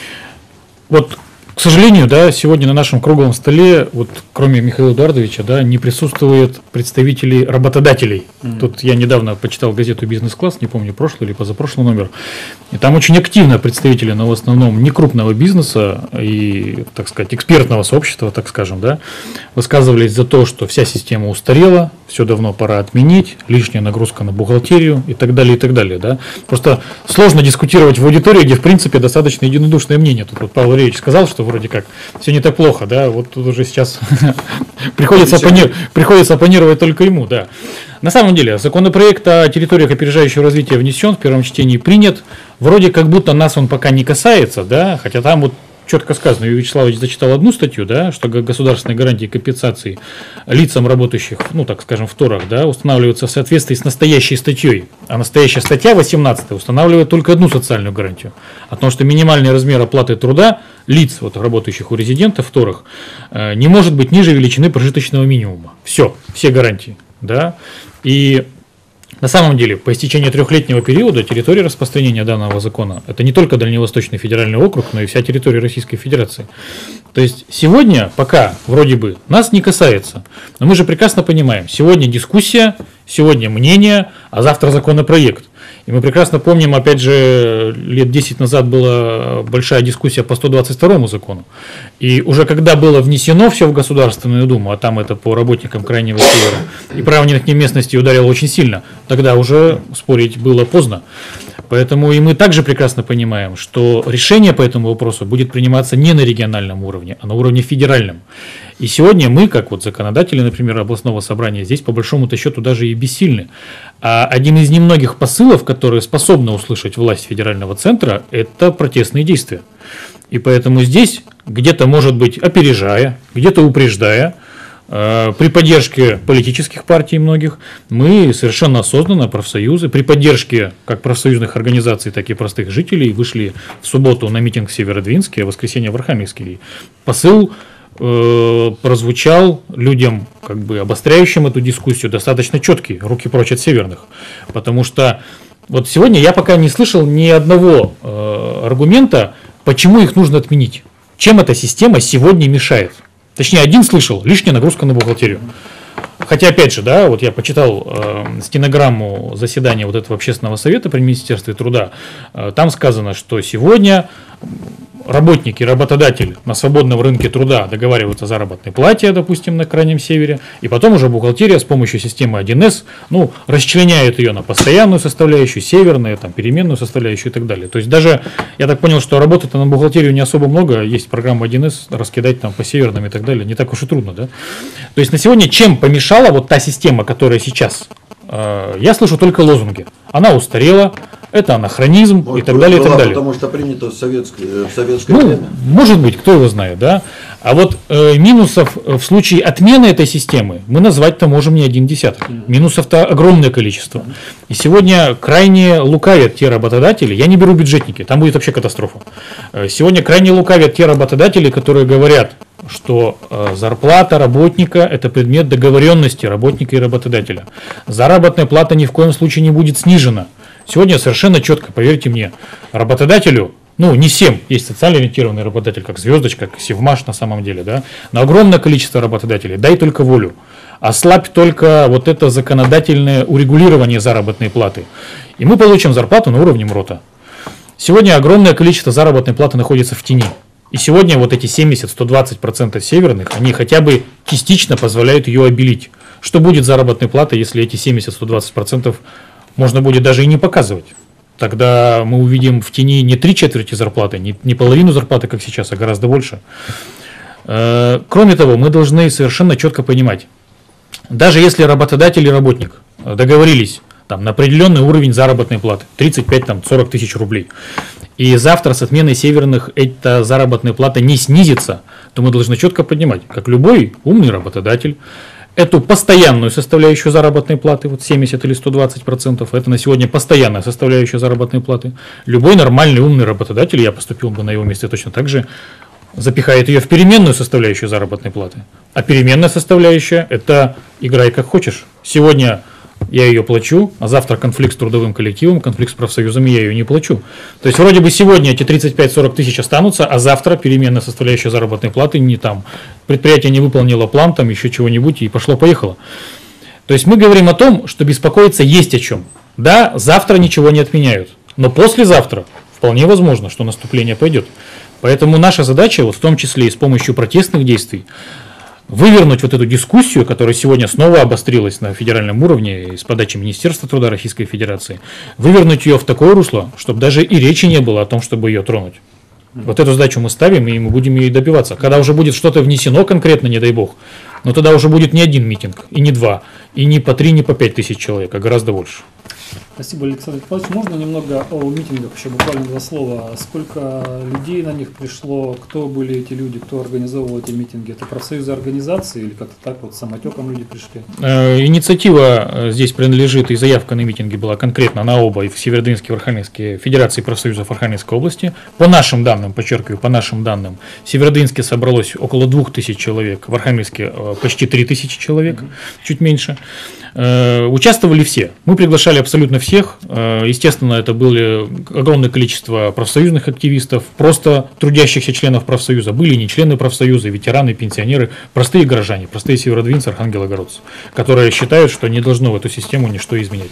К сожалению, сегодня на нашем круглом столе, кроме Михаила Эдуардовича, не присутствуют представители работодателей. Тут я недавно почитал газету «Бизнес-класс», не помню, прошлый или позапрошлый номер. И там очень активно представители, но в основном не крупного бизнеса и, так сказать, экспертного сообщества, так скажем, высказывались за то, что вся система устарела, все давно пора отменить, лишняя нагрузка на бухгалтерию и так далее, и так далее. Просто сложно дискутировать в аудитории, где, в принципе, достаточно единодушное мнение. Тут Павел Валерьевич сказал, что вроде как все не так плохо, тут уже сейчас приходится оппонировать только ему, На самом деле, законопроект о территориях опережающего развития внесен, в первом чтении принят, вроде как будто нас он пока не касается, хотя там четко сказано, Юрий Вячеславович зачитал одну статью, что государственные гарантии компенсации лицам, работающих, так скажем, в торах, устанавливаются в соответствии с настоящей статьей. А настоящая статья 18 устанавливает только одну социальную гарантию. О том, что минимальный размер оплаты труда лиц, работающих у резидентов в торах, не может быть ниже величины прожиточного минимума. Все гарантии. И на самом деле, по истечении 3-летнего периода территория распространения данного закона – это не только Дальневосточный федеральный округ, но и вся территория Российской Федерации. То есть сегодня пока вроде бы нас не касается, но мы же прекрасно понимаем, сегодня дискуссия, сегодня мнение, а завтра законопроект. И мы прекрасно помним, опять же, лет 10 назад была большая дискуссия по 122 закону. И уже когда было внесено все в Государственную Думу, а там это по работникам Крайнего Севера, и право на местности ударило очень сильно, тогда уже спорить было поздно. Поэтому и мы также прекрасно понимаем, что решение по этому вопросу будет приниматься не на региональном уровне, а на уровне федеральном. И сегодня мы, как вот законодатели, например, областного собрания, здесь по большому-то счету даже и бессильны. А один из немногих посылов, которые способны услышать власть федерального центра, это протестные действия. И поэтому здесь, где-то, может быть, опережая, где-то упреждая, при поддержке политических партий многих, мы совершенно осознанно, профсоюзы, при поддержке как профсоюзных организаций, так и простых жителей, вышли в субботу на митинг в Северодвинске, а в воскресенье в Архангельске. Посыл прозвучал людям, как бы обостряющим эту дискуссию, достаточно четкий, руки прочь от северных. Потому что вот сегодня я пока не слышал ни одного аргумента, почему их нужно отменить. Чем эта система сегодня мешает. Точнее, один слышал, лишняя нагрузка на бухгалтерию. Хотя, опять же, да, вот я почитал стенограмму заседания вот этого общественного совета при Министерстве труда. Там сказано, что сегодня работник и работодатель на свободном рынке труда договариваются о заработной плате, допустим, на Крайнем Севере, и потом уже бухгалтерия с помощью системы 1С, ну, расчленяет ее на постоянную составляющую, северную, там, переменную составляющую и так далее. То есть даже, я так понял, что работы-то на бухгалтерию не особо много, есть программа 1С, раскидать там по северным и так далее, не так уж и трудно, да. То есть на сегодня чем помешала вот та система, которая сейчас? Я слышу только лозунги. Она устарела, это анахронизм, может, и так далее, и так далее. Потому что принято в советское время. Может быть, кто его знает, да. А вот минусов в случае отмены этой системы мы назвать-то можем не один десяток. Минусов-то огромное количество. И сегодня крайне лукавят те работодатели, я не беру бюджетники, там будет вообще катастрофа. Сегодня крайне лукавят те работодатели, которые говорят, что зарплата работника – это предмет договоренности работника и работодателя. Заработная плата ни в коем случае не будет снижена. Сегодня совершенно четко, поверьте мне, работодателю, ну не всем, есть социально ориентированный работодатель, как Звездочка, как Севмаш на самом деле, да, но огромное количество работодателей, дай только волю, ослабь только вот это законодательное урегулирование заработной платы, и мы получим зарплату на уровне МРОТа. Сегодня огромное количество заработной платы находится в тени. И сегодня вот эти 70-120% северных, они хотя бы частично позволяют ее обелить. Что будет с заработной платой, если эти 70-120% можно будет даже и не показывать? Тогда мы увидим в тени не 3/4 зарплаты, не половину зарплаты, как сейчас, а гораздо больше. Кроме того, мы должны совершенно четко понимать, даже если работодатель и работник договорились там, на определенный уровень заработной платы, 35-40 тысяч рублей, и завтра с отменой северных эта заработная плата не снизится, то мы должны четко понимать, как любой умный работодатель, эту постоянную составляющую заработной платы, вот 70 или 120%, это на сегодня постоянная составляющая заработной платы, любой нормальный умный работодатель, я поступил бы на его месте точно так же, запихает ее в переменную составляющую заработной платы. А переменная составляющая – это играй как хочешь. Сегодня я ее плачу, а завтра конфликт с трудовым коллективом, конфликт с профсоюзами, я ее не плачу. То есть вроде бы сегодня эти 35-40 тысяч останутся, а завтра переменная составляющая заработной платы не там. Предприятие не выполнило план, там еще чего-нибудь, и пошло-поехало. То есть мы говорим о том, что беспокоиться есть о чем. Да, завтра ничего не отменяют, но послезавтра вполне возможно, что наступление пойдет. Поэтому наша задача, вот в том числе и с помощью протестных действий, вывернуть вот эту дискуссию, которая сегодня снова обострилась на федеральном уровне с подачи Министерства труда Российской Федерации, вывернуть ее в такое русло, чтобы даже и речи не было о том, чтобы ее тронуть. Вот эту задачу мы ставим, и мы будем ее добиваться. Когда уже будет что-то внесено конкретно, не дай бог, но тогда уже будет не один митинг, и не два, и не по 3, не по 5 тысяч человек, а гораздо больше. Спасибо, Александр Павлович. Можно немного о митингах, еще буквально 2 слова. Сколько людей на них пришло, кто были эти люди, кто организовывал эти митинги? Это профсоюзы организации или как-то так вот самотеком люди пришли? Инициатива здесь принадлежит, и заявка на митинги была конкретно на оба, и в Северодвинске, и в Архангельске, Федерации профсоюзов Архангельской области. По нашим данным, подчеркиваю, по нашим данным, в Северодвинске собралось около 2000 человек, в Архангельске почти 3000 человек, чуть меньше. Участвовали все. Мы приглашали абсолютно всех. Естественно, это было огромное количество профсоюзных активистов, просто трудящихся членов профсоюза. Были не члены профсоюза, ветераны, пенсионеры, простые горожане, простые северодвинцы, архангелогородцы, которые считают, что не должно в эту систему ничто изменять.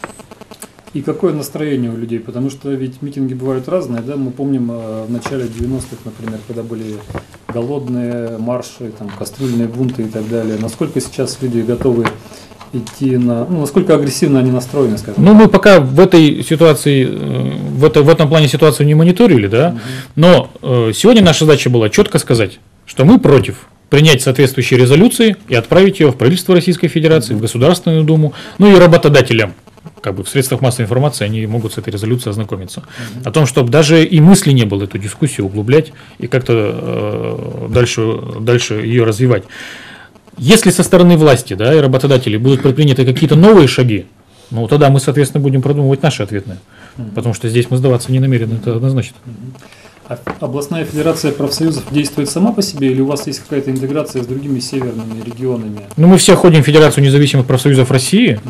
И какое настроение у людей? Потому что ведь митинги бывают разные, да? Мы помним в начале 90-х, например, когда были голодные марши, там, кастрюльные бунты и так далее. Насколько сейчас люди готовы идти на... Ну, насколько агрессивно они настроены, скажем? Ну, мы пока в этой ситуации, в этом плане ситуацию не мониторили, да, но сегодня наша задача была четко сказать, что мы против принять соответствующие резолюции и отправить ее в правительство Российской Федерации, в Государственную Думу, ну и работодателям. Как бы в средствах массовой информации они могут с этой резолюцией ознакомиться. О том, чтобы даже и мысли не было эту дискуссию углублять и как-то дальше ее развивать. Если со стороны власти, да, и работодателей будут предприняты какие-то новые шаги, ну тогда мы, соответственно, будем продумывать наши ответные. Потому что здесь мы сдаваться не намерены, это однозначно. А областная федерация профсоюзов действует сама по себе или у вас есть какая-то интеграция с другими северными регионами? Ну, мы все ходим в Федерацию независимых профсоюзов России.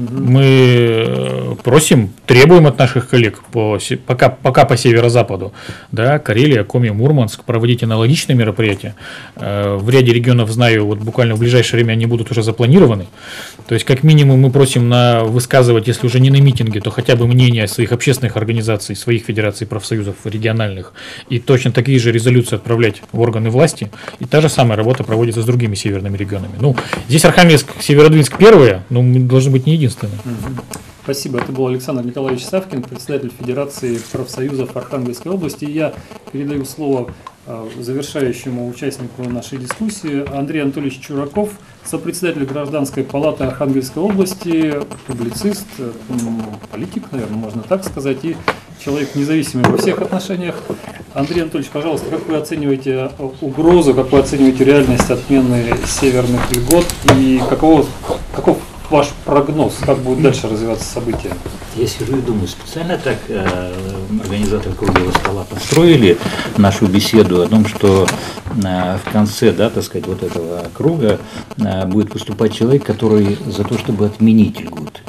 Мы просим, требуем от наших коллег пока по северо-западу, да, Карелия, Коми, Мурманск, проводить аналогичные мероприятия. В ряде регионов, знаю, вот буквально в ближайшее время они будут уже запланированы. То есть, как минимум, мы просим высказывать, если уже не на митинге, то хотя бы мнение своих общественных организаций, своих федераций профсоюзов региональных, и точно такие же резолюции отправлять в органы власти. И та же самая работа проводится с другими северными регионами. Ну, здесь Архангельск, Северодвинск первые, но мы должны быть не единственные. Спасибо. Это был Александр Николаевич Савкин, председатель Федерации профсоюзов Архангельской области. И я передаю слово завершающему участнику нашей дискуссии Андрей Анатольевич Чураков, сопредседатель Гражданской палаты Архангельской области, публицист, политик, наверное, можно так сказать, и человек независимый во всех отношениях. Андрей Анатольевич, пожалуйста, как вы оцениваете угрозу, как вы оцениваете реальность отмены северных льгот и каков ваш прогноз, как будут дальше развиваться события? Я сижу и думаю, специально так организаторы круглого стола построили нашу беседу о том, что в конце, да, так сказать, вот этого круга будет выступать человек, который за то, чтобы отменить льготы.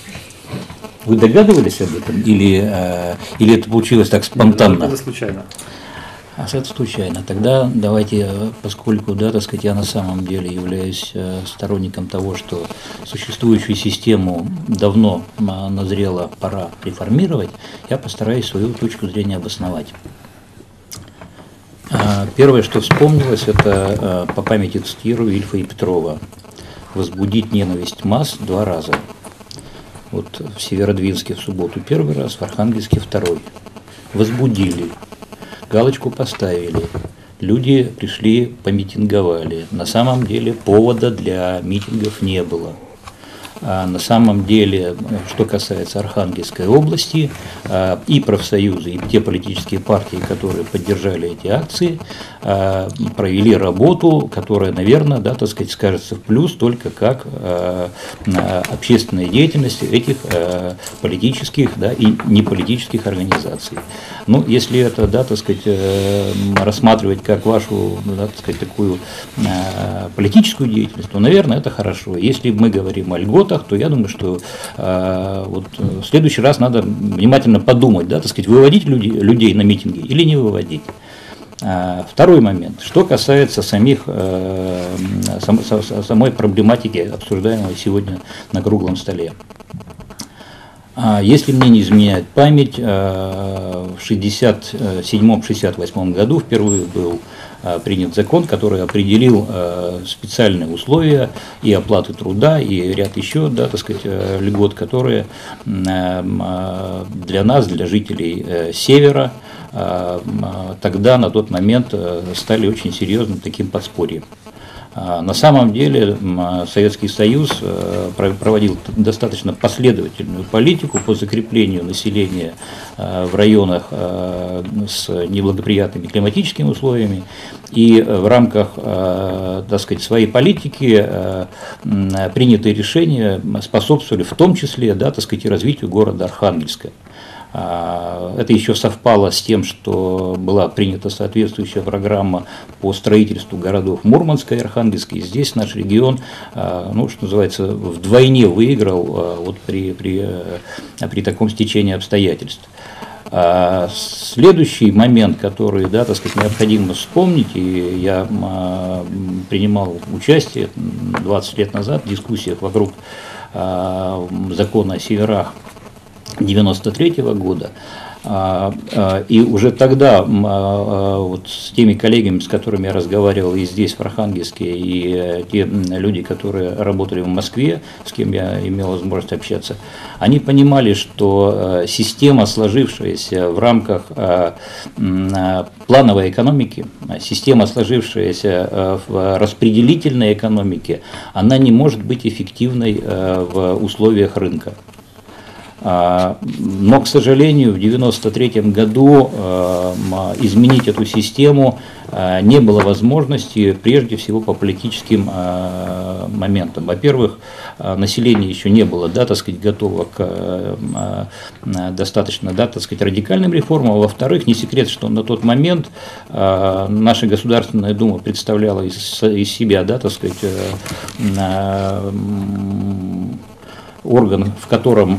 Вы догадывались об этом? Или это получилось так спонтанно? Это случайно. А это случайно. Тогда давайте, поскольку, да, так сказать, я на самом деле являюсь сторонником того, что существующую систему давно назрела пора реформировать, я постараюсь свою точку зрения обосновать. Первое, что вспомнилось, это по памяти цитирую Ильфа и Петрова: «Возбудить ненависть масс 2 раза». Вот в Северодвинске в субботу 1 раз, в Архангельске 2. Возбудили. Галочку поставили, люди пришли, помитинговали. На самом деле повода для митингов не было. А на самом деле, что касается Архангельской области, и профсоюзы, и те политические партии, которые поддержали эти акции, провели работу, которая, наверное, да, так сказать, скажется в плюс только как общественная деятельность этих политических, да, и неполитических организаций. Ну, если это, да, так сказать, рассматривать как вашу, да, так сказать, такую политическую деятельность, то, наверное, это хорошо. Если мы говорим о льготах, то я думаю, что вот в следующий раз надо внимательно подумать, да, так сказать, выводить людей на митинги или не выводить. Второй момент. Что касается самой проблематики, обсуждаемой сегодня на круглом столе. Если мне не изменяет память, в 1967-1968 году впервые был принят закон, который определил специальные условия и оплаты труда, и ряд еще, да, так сказать, льгот, которые для нас, для жителей Севера, тогда, на тот момент, стали очень серьезным таким подспорьем. На самом деле Советский Союз проводил достаточно последовательную политику по закреплению населения в районах с неблагоприятными климатическими условиями, и в рамках, так сказать, своей политики принятые решения способствовали в том числе, да, так сказать, и развитию города Архангельска. Это еще совпало с тем, что была принята соответствующая программа по строительству городов Мурманска и Архангельска. И здесь наш регион, ну, что называется, вдвойне выиграл вот при таком стечении обстоятельств. Следующий момент, который, да, так сказать, необходимо вспомнить, и я принимал участие 20 лет назад в дискуссиях вокруг закона о северах 1993 года, И уже тогда вот с теми коллегами, с которыми я разговаривал и здесь, в Архангельске, и те люди, которые работали в Москве, с кем я имел возможность общаться, они понимали, что система, сложившаяся в рамках плановой экономики, система, сложившаяся в распределительной экономике, она не может быть эффективной в условиях рынка. Но, к сожалению, в 1993 году изменить эту систему не было возможности, прежде всего по политическим моментам. Во-первых, население еще не было, да, так сказать, готово к достаточно, да, так сказать, радикальным реформам. А во-вторых, не секрет, что на тот момент наша Государственная Дума представляла из себя, да, так сказать, орган, в котором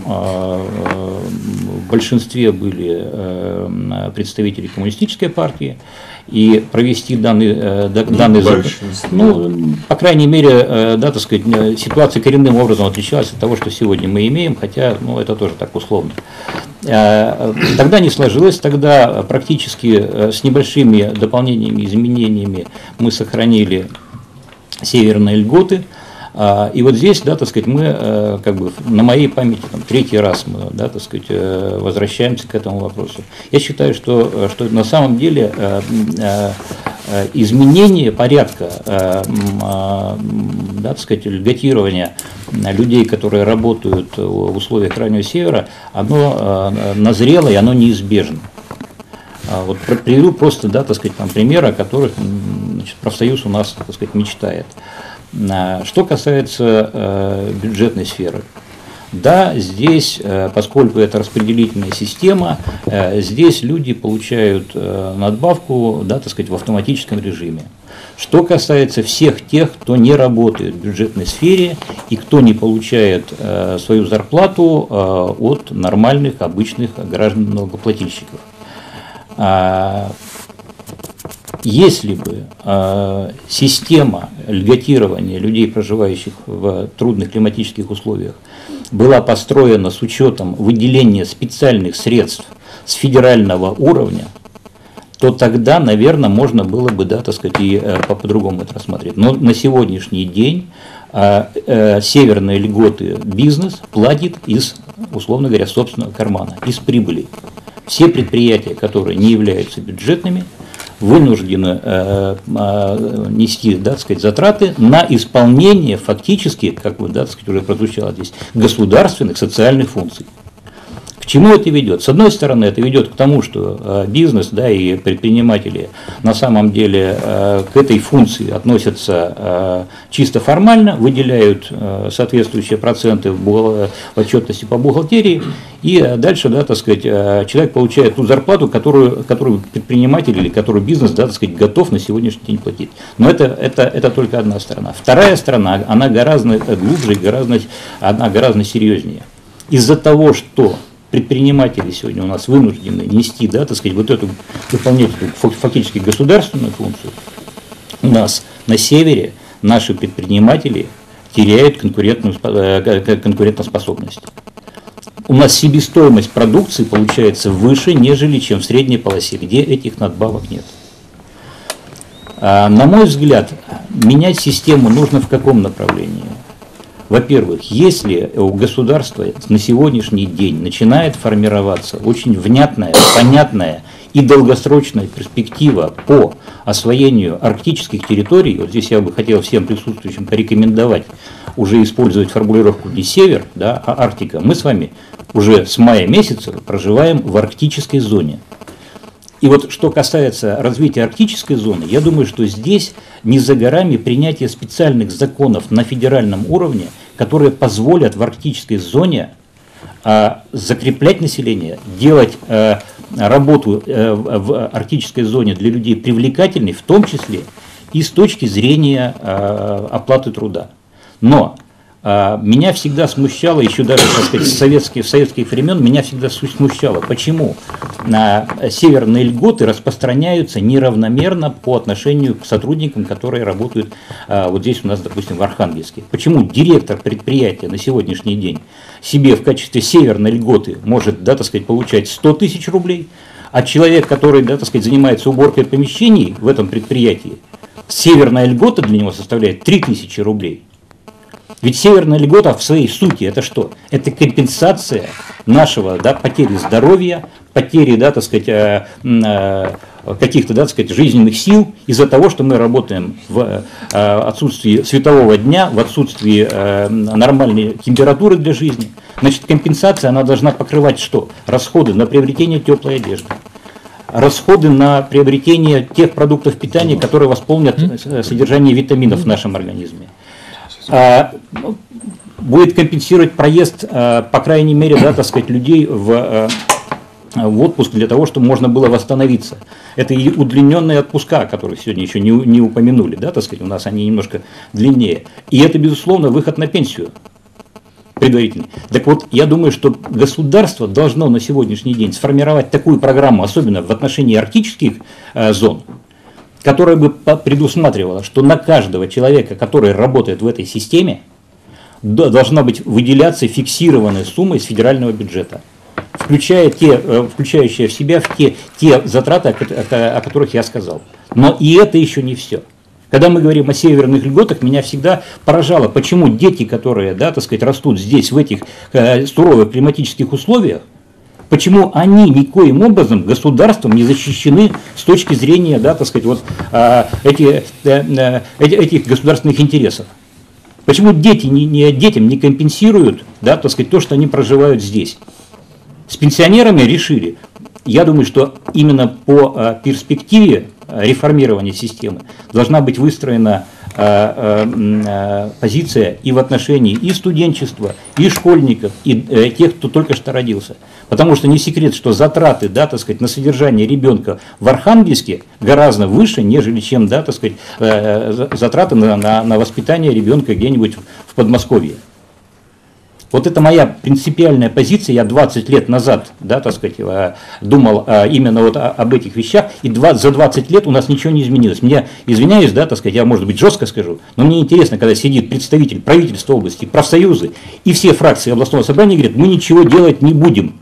в большинстве были представители коммунистической партии, и провести данный закон, ну, по крайней мере, да, так сказать, ситуация коренным образом отличалась от того, что сегодня мы имеем, хотя, ну, это тоже так условно. Тогда не сложилось, тогда практически с небольшими дополнениями, изменениями мы сохранили северные льготы. И вот здесь, да, так сказать, мы, как бы, на моей памяти, там, третий раз мы, да, так сказать, возвращаемся к этому вопросу. Я считаю, что на самом деле изменение порядка, да, так сказать, льготирования людей, которые работают в условиях Крайнего Севера, оно назрело и оно неизбежно. Вот приведу просто, да, так сказать, там, примеры, о которых, значит, профсоюз у нас, так сказать, мечтает. Что касается бюджетной сферы, да, здесь, поскольку это распределительная система, здесь люди получают надбавку, да, так сказать, в автоматическом режиме. Что касается всех тех, кто не работает в бюджетной сфере и кто не получает свою зарплату от нормальных, обычных граждан-налогоплательщиков. Если бы система льготирования людей, проживающих в трудных климатических условиях, была построена с учетом выделения специальных средств с федерального уровня, то тогда, наверное, можно было бы, да, так сказать, и по-другому это рассмотреть. Но на сегодняшний день северные льготы бизнес платит из, условно говоря, собственного кармана, из прибыли. Все предприятия, которые не являются бюджетными, вынуждены нести, да, так сказать, затраты на исполнение фактически, как бы, да, так сказать, уже прозвучало здесь, государственных социальных функций. К чему это ведет? С одной стороны, это ведет к тому, что бизнес, да, и предприниматели на самом деле к этой функции относятся чисто формально, выделяют соответствующие проценты в отчетности по бухгалтерии, и дальше, да, так сказать, человек получает ту зарплату, которую предприниматель или которую бизнес, да, так сказать, готов на сегодняшний день платить. Но это только одна сторона. Вторая сторона, она гораздо глубже, она гораздо серьезнее. Из-за того, что предприниматели сегодня у нас вынуждены нести, да, так сказать, вот эту, выполнять эту фактически государственную функцию, у нас на севере наши предприниматели теряют конкурентоспособность. У нас себестоимость продукции получается выше, нежели чем в средней полосе, где этих надбавок нет. На мой взгляд, менять систему нужно в каком направлении? Во-первых, если у государства на сегодняшний день начинает формироваться очень внятная, понятная и долгосрочная перспектива по освоению арктических территорий, вот здесь я бы хотел всем присутствующим порекомендовать уже использовать формулировку не север, да, а Арктика. Мы с вами уже с мая месяца проживаем в арктической зоне. И вот что касается развития арктической зоны, я думаю, что здесь не за горами принятие специальных законов на федеральном уровне, которые позволят в арктической зоне закреплять население, делать работу в арктической зоне для людей привлекательной, в том числе и с точки зрения оплаты труда. Но Меня всегда смущало, еще даже, так сказать, с советских времен, меня всегда смущало, почему северные льготы распространяются неравномерно по отношению к сотрудникам, которые работают вот здесь у нас, допустим, в Архангельске. Почему директор предприятия на сегодняшний день себе в качестве северной льготы может, да, так сказать, получать 100 тысяч рублей, а человек, который, да, так сказать, занимается уборкой помещений в этом предприятии, северная льгота для него составляет 3000 рублей. Ведь северная льгота в своей сути это что? Это компенсация нашего, да, потери здоровья, потери, да, так сказать, каких-то, да, так сказать, жизненных сил из-за того, что мы работаем в отсутствии светового дня, в отсутствии нормальной температуры для жизни. Значит, компенсация, она должна покрывать что? Расходы на приобретение теплой одежды, расходы на приобретение тех продуктов питания, которые восполнят содержание витаминов в нашем организме. Будет компенсировать проезд, по крайней мере, да, так сказать, людей в отпуск для того, чтобы можно было восстановиться. Это и удлиненные отпуска, которые сегодня еще не упомянули, да, так сказать, у нас они немножко длиннее. И это, безусловно, выход на пенсию предварительный. Так вот, я думаю, что государство должно на сегодняшний день сформировать такую программу, особенно в отношении арктических зон, которая бы предусматривала, что на каждого человека, который работает в этой системе, должна быть выделяться фиксированная сумма из федерального бюджета, включающая в себя те затраты, о которых я сказал. Но и это еще не все. Когда мы говорим о северных льготах, меня всегда поражало, почему дети, которые, да, так сказать, растут здесь, в этих суровых климатических условиях, почему они никоим образом государством не защищены с точки зрения, да, так сказать, вот, этих государственных интересов? Почему детям не компенсируют, да, так сказать, то, что они проживают здесь? С пенсионерами решили. Я думаю, что именно по перспективе реформирования системы должна быть выстроена позиция и в отношении и студенчества, и школьников, и тех, кто только что родился. Потому что не секрет, что затраты, да, так сказать, на содержание ребенка в Архангельске гораздо выше, нежели чем, да, так сказать, затраты на воспитание ребенка где-нибудь в Подмосковье. Вот это моя принципиальная позиция. Я 20 лет назад, да, так сказать, думал именно вот об этих вещах, и за 20 лет у нас ничего не изменилось. Меня, извиняюсь, да, так сказать, я, может быть, жестко скажу, но мне интересно, когда сидит представитель правительства области, профсоюзы и все фракции областного собрания говорят, мы ничего делать не будем.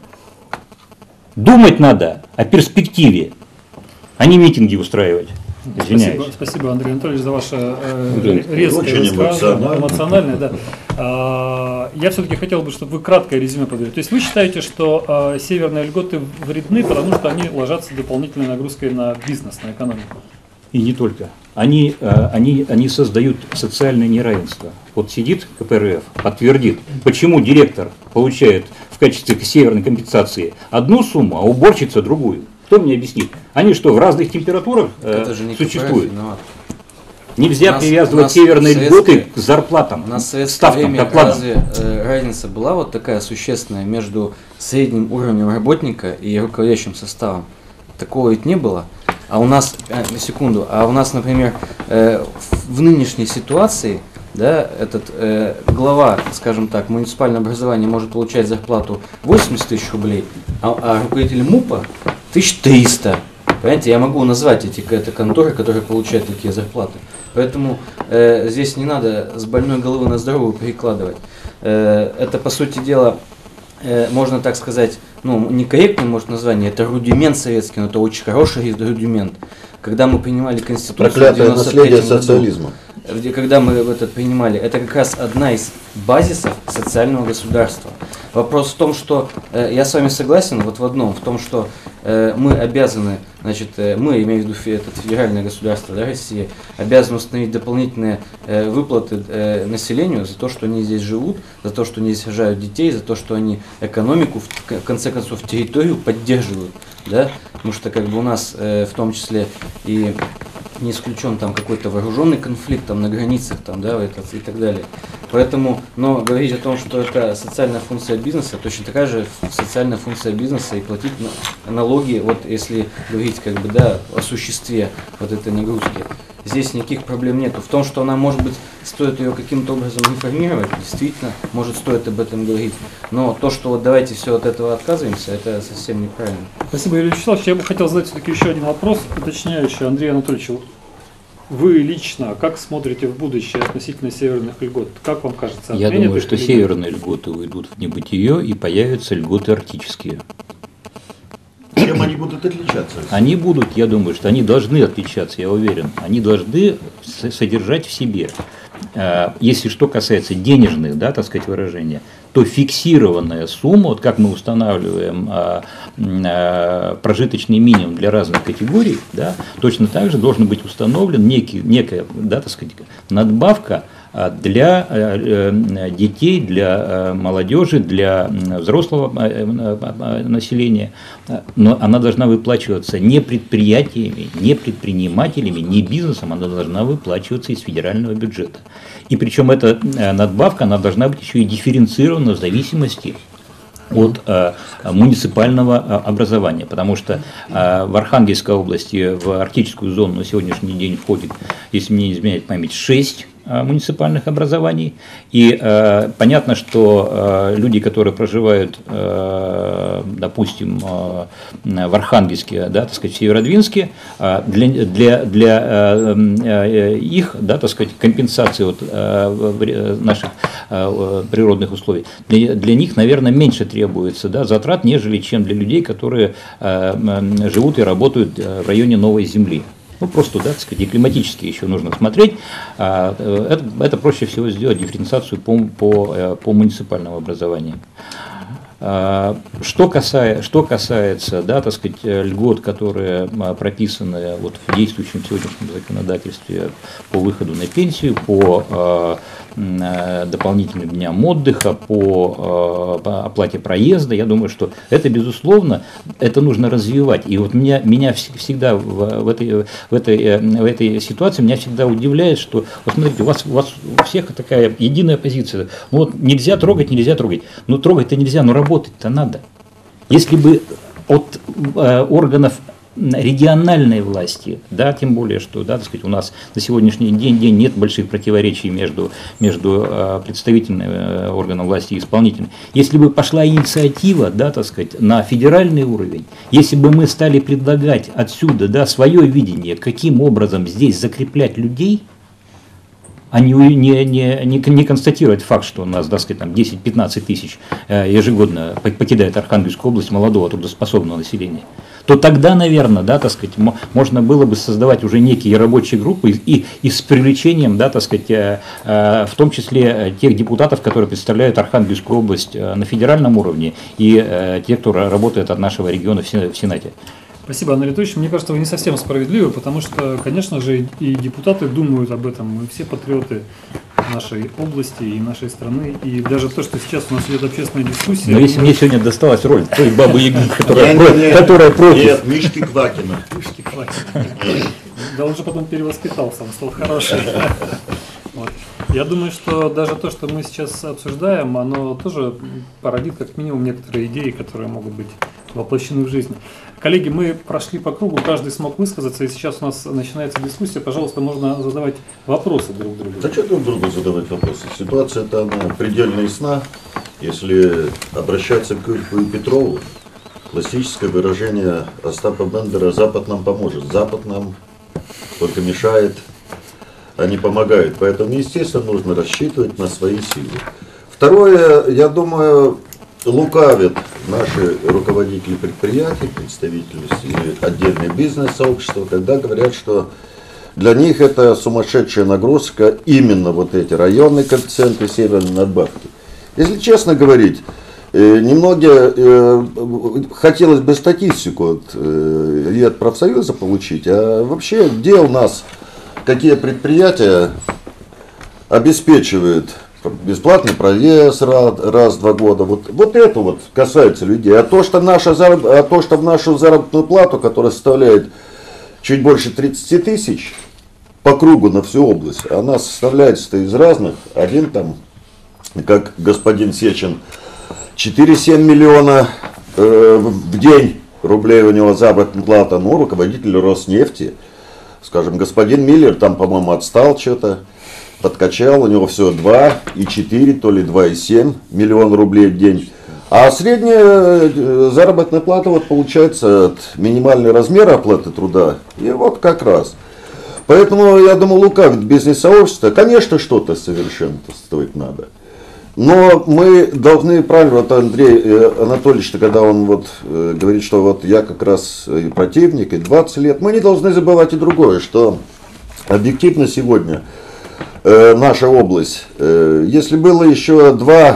Думать надо о перспективе, а не митинги устраивать. Извиняюсь. Спасибо, Андрей Анатольевич, за ваше резкое высказывание, эмоциональное. Да. Я все-таки хотел бы, чтобы вы краткое резюме подвели. То есть вы считаете, что северные льготы вредны, потому что они ложатся дополнительной нагрузкой на бизнес, на экономику? И не только. Они создают социальное неравенство. Вот сидит КПРФ, подтвердит, почему директор получает в качестве северной компенсации одну сумму, а уборщица другую. Кто мне объяснит? Они что, в разных температурах существуют? Нельзя привязывать северные льготы к зарплатам, на ставкам, время к окладам. разве разница была вот такая существенная между средним уровнем работника и руководящим составом? Такого ведь не было. А у нас, например, в нынешней ситуации, да, этот глава, скажем так, муниципального образования может получать зарплату 80 тысяч рублей, а руководитель МУПа 1300. Понимаете, я могу назвать эти конторы, которые получают такие зарплаты. Поэтому здесь не надо с больной головы на здоровую перекладывать. Это, по сути дела, можно так сказать, ну, некорректное, может, название, это рудимент советский, но это очень хороший рудимент. Когда мы принимали Конституцию... Проклятое наследие социализма. Когда мы это принимали, это как раз одна из базисов социального государства. Вопрос в том, что я с вами согласен вот в одном, в том, что мы обязаны, значит, мы, имею в виду это федеральное государство, да, Россия, обязаны установить дополнительные выплаты населению за то, что они здесь живут, за то, что они здесь рожают детей, за то, что они экономику, в конце концов, территорию поддерживают, да, потому что как бы у нас в том числе и не исключен там какой-то вооруженный конфликт там на границах там, да, и так далее. Поэтому, но говорить о том, что это социальная функция бизнеса, точно такая же социальная функция бизнеса и платить налоги, вот если говорить как бы, да, о существе вот этой нагрузки. здесь никаких проблем нету. В том, что она, может быть, стоит ее каким-то образом информировать, действительно, может, стоит об этом говорить. Но то, что вот давайте все от этого отказываемся, это совсем неправильно. Спасибо, Юрий Вячеславович. Я бы хотел задать все-таки еще один вопрос, уточняющий Андрею Анатольевичу. Вы лично как смотрите в будущее относительно северных льгот? Как вам кажется? Я думаю, что северные льготы уйдут в небытие и появятся льготы арктические. Чем они будут отличаться? Они будут, я думаю, что они должны отличаться, я уверен. Они должны содержать в себе, если что касается денежных, да, так сказать, выражения, то фиксированная сумма, вот как мы устанавливаем прожиточный минимум для разных категорий, да, точно так же должен быть установлен некая, да, так сказать, надбавка для детей, для молодежи, для взрослого населения. Но она должна выплачиваться не предприятиями, не предпринимателями, не бизнесом, она должна выплачиваться из федерального бюджета. И причем эта надбавка, она должна быть еще и дифференцирована в зависимости от муниципального образования, потому что в Архангельской области в арктическую зону на сегодняшний день входит, если мне не изменяет память, 6 муниципальных образований. И понятно, что люди, которые проживают, допустим, в Архангельске, да, так сказать, в Северодвинске, для их, да, так сказать, компенсации от наших природных условий, для них, наверное, меньше требуется, да, затрат, нежели чем для людей, которые живут и работают в районе Новой Земли. Ну, просто, да, так сказать, и климатически еще нужно смотреть. Это проще всего сделать дифференциацию по муниципальному образованию. Что касается, да, так сказать, льгот, которые прописаны вот в действующем сегодняшнем законодательстве по выходу на пенсию, по дополнительным дням отдыха, по оплате проезда, я думаю, что это, безусловно, это нужно развивать. И вот меня всегда в этой ситуации меня всегда удивляет, что, вот смотрите, у вас у всех такая единая позиция. Ну, вот нельзя трогать. Ну, трогать-то нельзя, но работать-то надо. Если бы от органов региональной власти, да, тем более, что, да, так сказать, у нас на сегодняшний день нет больших противоречий между представительным органом власти и исполнительным. Если бы пошла инициатива, да, так сказать, на федеральный уровень, если бы мы стали предлагать отсюда, да, свое видение, каким образом здесь закреплять людей, а не констатировать факт, что у нас, так сказать, там 10-15 тысяч ежегодно покидает Архангельскую область молодого трудоспособного населения, то тогда, наверное, да, так сказать, можно было бы создавать уже некие рабочие группы и с привлечением, да, так сказать, в том числе тех депутатов, которые представляют Архангельскую область на федеральном уровне, и те, кто работает от нашего региона в Сенате. Спасибо, Андрей Анатольевич. Мне кажется, вы не совсем справедливы, потому что, конечно же, и депутаты думают об этом, мы все патриоты нашей области и нашей страны. И даже то, что сейчас у нас идет общественная дискуссия... Но если мне сегодня досталась роль той бабы-яги, которая против... Нет, Мишки Квакина. Мишки Квакина. Да он же потом перевоспитался, он стал хороший. Вот. Я думаю, что даже то, что мы сейчас обсуждаем, оно тоже породит как минимум некоторые идеи, которые могут быть воплощены в жизнь. Коллеги, мы прошли по кругу, каждый смог высказаться, и сейчас у нас начинается дискуссия. Пожалуйста, можно задавать вопросы друг другу. Да что друг другу задавать вопросы? Ситуация-то она предельно ясна. Если обращаться к Ильфу и Петрову, классическое выражение Остапа Бендера «Запад нам поможет». Запад нам только мешает, а не помогает. Поэтому, естественно, нужно рассчитывать на свои силы. Второе, я думаю, лукавят наши руководители предприятий, представители отдельных бизнес-сообщества, когда говорят, что для них это сумасшедшая нагрузка, именно вот эти районные коэффициенты, северные надбавки. Если честно говорить, немного хотелось бы статистику и от профсоюза получить, а вообще где у нас какие предприятия обеспечивают бесплатный проезд раз в 2 года. Вот это вот касается людей. А то, что в нашу заработную плату, которая составляет чуть больше 30 тысяч по кругу на всю область, она составляется из разных. Один там, как господин Сечин, 4,7 миллиона в день рублей у него заработная плата, но руководитель Роснефти Скажем, господин Миллер там, по-моему, отстал что-то, подкачал, у него все 2,4, то ли 2,7 миллиона рублей в день. А средняя заработная плата вот получается от минимального размера оплаты труда. И вот как раз. Поэтому, я думаю, лукавит бизнес-сообщество. Конечно, что-то совершенствовать надо. Но мы должны, правильно, вот Андрей Анатольевич, когда он вот говорит, что вот я как раз и противник, и 20 лет, мы не должны забывать и другое, что объективно сегодня наша область, если было еще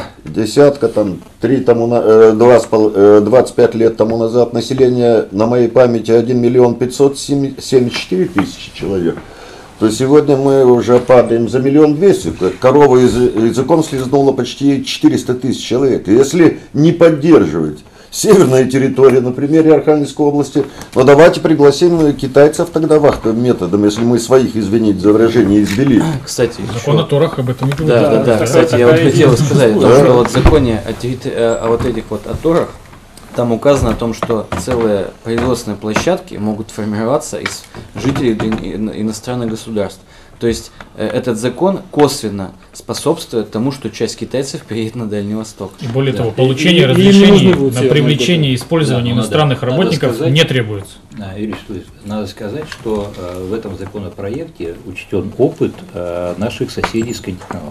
25 лет тому назад население, на моей памяти, 1 миллион 574 тысячи человек, то сегодня мы уже падаем за 1 200 000. Корова языком слезнула почти 400 тысяч человек. И если не поддерживать северные территории, на примере Архангельской области, ну давайте пригласим китайцев тогда вахтовым методом, если мы своих, извините за выражение, избили. Кстати, Закон о Торах об этом и говорит. Да. Кстати, я вот хотел сказать, что вот в законе о вот этих вот Торах, там указано о том, что целые производственные площадки могут формироваться из жителей иностранных государств. То есть этот закон косвенно способствует тому, что часть китайцев переедет на Дальний Восток. И более того, получение разрешений на привлечение и использование иностранных работников не требуется. Надо сказать, что в этом законопроекте учтен опыт наших соседей скандинавов.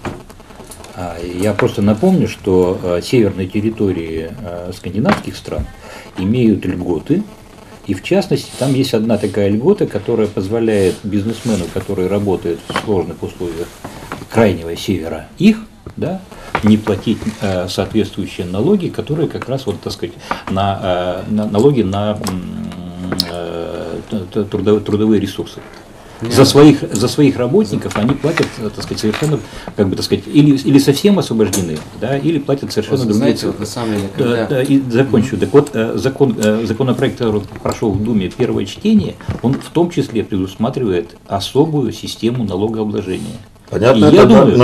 Я просто напомню, что северные территории скандинавских стран имеют льготы, и в частности там есть одна такая льгота, которая позволяет бизнесмену, который работает в сложных условиях крайнего севера, не платить соответствующие налоги, которые как раз вот, так сказать, налоги на трудовые ресурсы. За своих работников они платят, так сказать, совершенно, как бы, так сказать, или совсем освобождены, или платят совершенно другие. Знаете, вот на самом деле, и закончу. Так вот, законопроект, который прошел в Думе первое чтение, он в том числе предусматривает особую систему налогообложения. Понятно, это на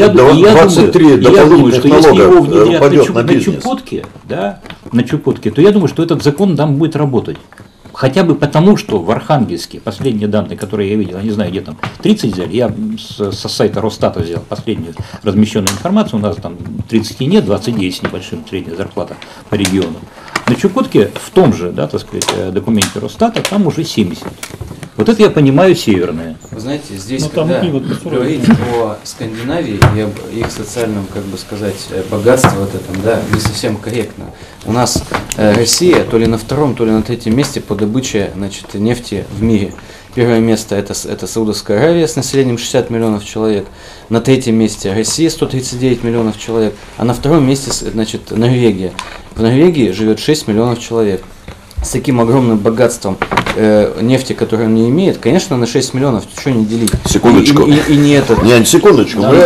23 дополнительных налогов упадет на бизнес. На Чукотке, то я думаю, что этот закон там будет работать. Хотя бы потому, что в Архангельске, последние данные, которые я видел, я не знаю, где там 30 взяли, я со сайта Росстата взял последнюю размещенную информацию, у нас там 30 нет, 29 с небольшим средняя зарплата по региону. На Чукотке в том же, так сказать, документе Росстата там уже 70. Вот это я понимаю северное. Вы знаете, здесь, когда говорить о Скандинавии и об их социальном, как бы сказать, богатстве вот этом, не совсем корректно. У нас Россия то ли на втором, то ли на третьем месте по добыче, нефти в мире. Первое место это Саудовская Аравия с населением 60 миллионов человек. На третьем месте Россия 139 миллионов человек. А на втором месте, Норвегия. В Норвегии живет 6 миллионов человек. С таким огромным богатством нефти, которую он не имеет, конечно, на 6 миллионов что не делить. Секундочку. И не этот. Не, секундочку. Да,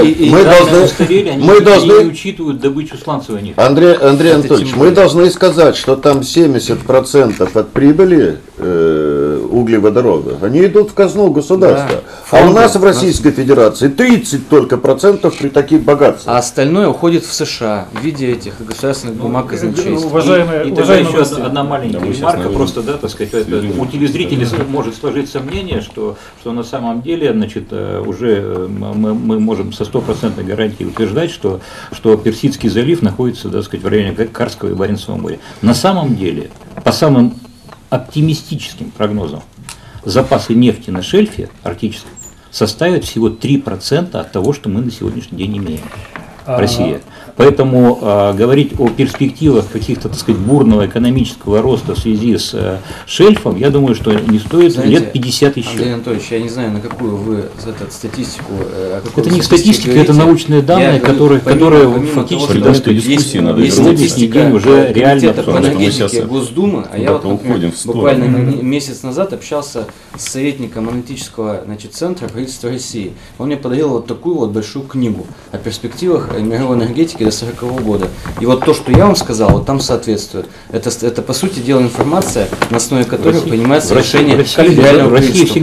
мы должны не учитывают добычу сланцевой нефти. Андрей Анатольевич, мы должны сказать, что там 70% от прибыли углеводорода, они идут в казну государства. Да. А у нас в Российской Федерации 30 только процентов при таких богатствах. А остальное уходит в США в виде этих государственных бумаг и казначейств. Уважаемые, еще одна маленькая ремарка, просто, так сказать, у телезрителей может сложиться мнение, что на самом деле, уже мы можем со 100% гарантией утверждать, что Персидский залив находится, так сказать, в районе Карского и Баренцевого моря. На самом деле, по самым оптимистическим прогнозам, запасы нефти на шельфе арктическом составят всего 3% от того, что мы на сегодняшний день имеем. Россия. Поэтому говорить о перспективах каких-то, так сказать, бурного экономического роста в связи с шельфом, я думаю, что не стоит. Знаете, лет 50 еще. Андрей Анатольевич, я не знаю, на какую вы статистику... Это не статистика, это научные данные, которые фактически есть статистика уже реально по энергетике Госдумы, а я вот, например, буквально месяц назад общался с советником аналитического центра правительства России. Он мне подарил вот такую вот большую книгу о перспективах мировой энергетики до 40-го года. И вот то, что я вам сказал, вот там соответствует. Это по сути дела информация, на основе которой принимается решение федерального правительства.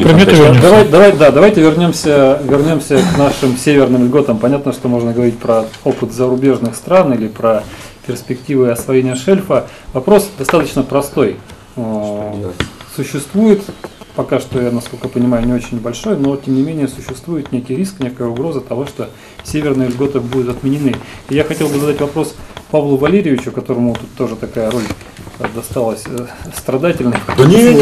Давайте вернемся к нашим северным льготам. Понятно, что можно говорить про опыт зарубежных стран или про перспективы освоения шельфа. Вопрос достаточно простой. Существует пока что, я, насколько понимаю, не очень большой, но тем не менее существует некий риск, некая угроза того, что северные льготы будут отменены. И я хотел бы задать вопрос Павлу Валерьевичу, которому тут тоже такая роль досталась страдательной. Да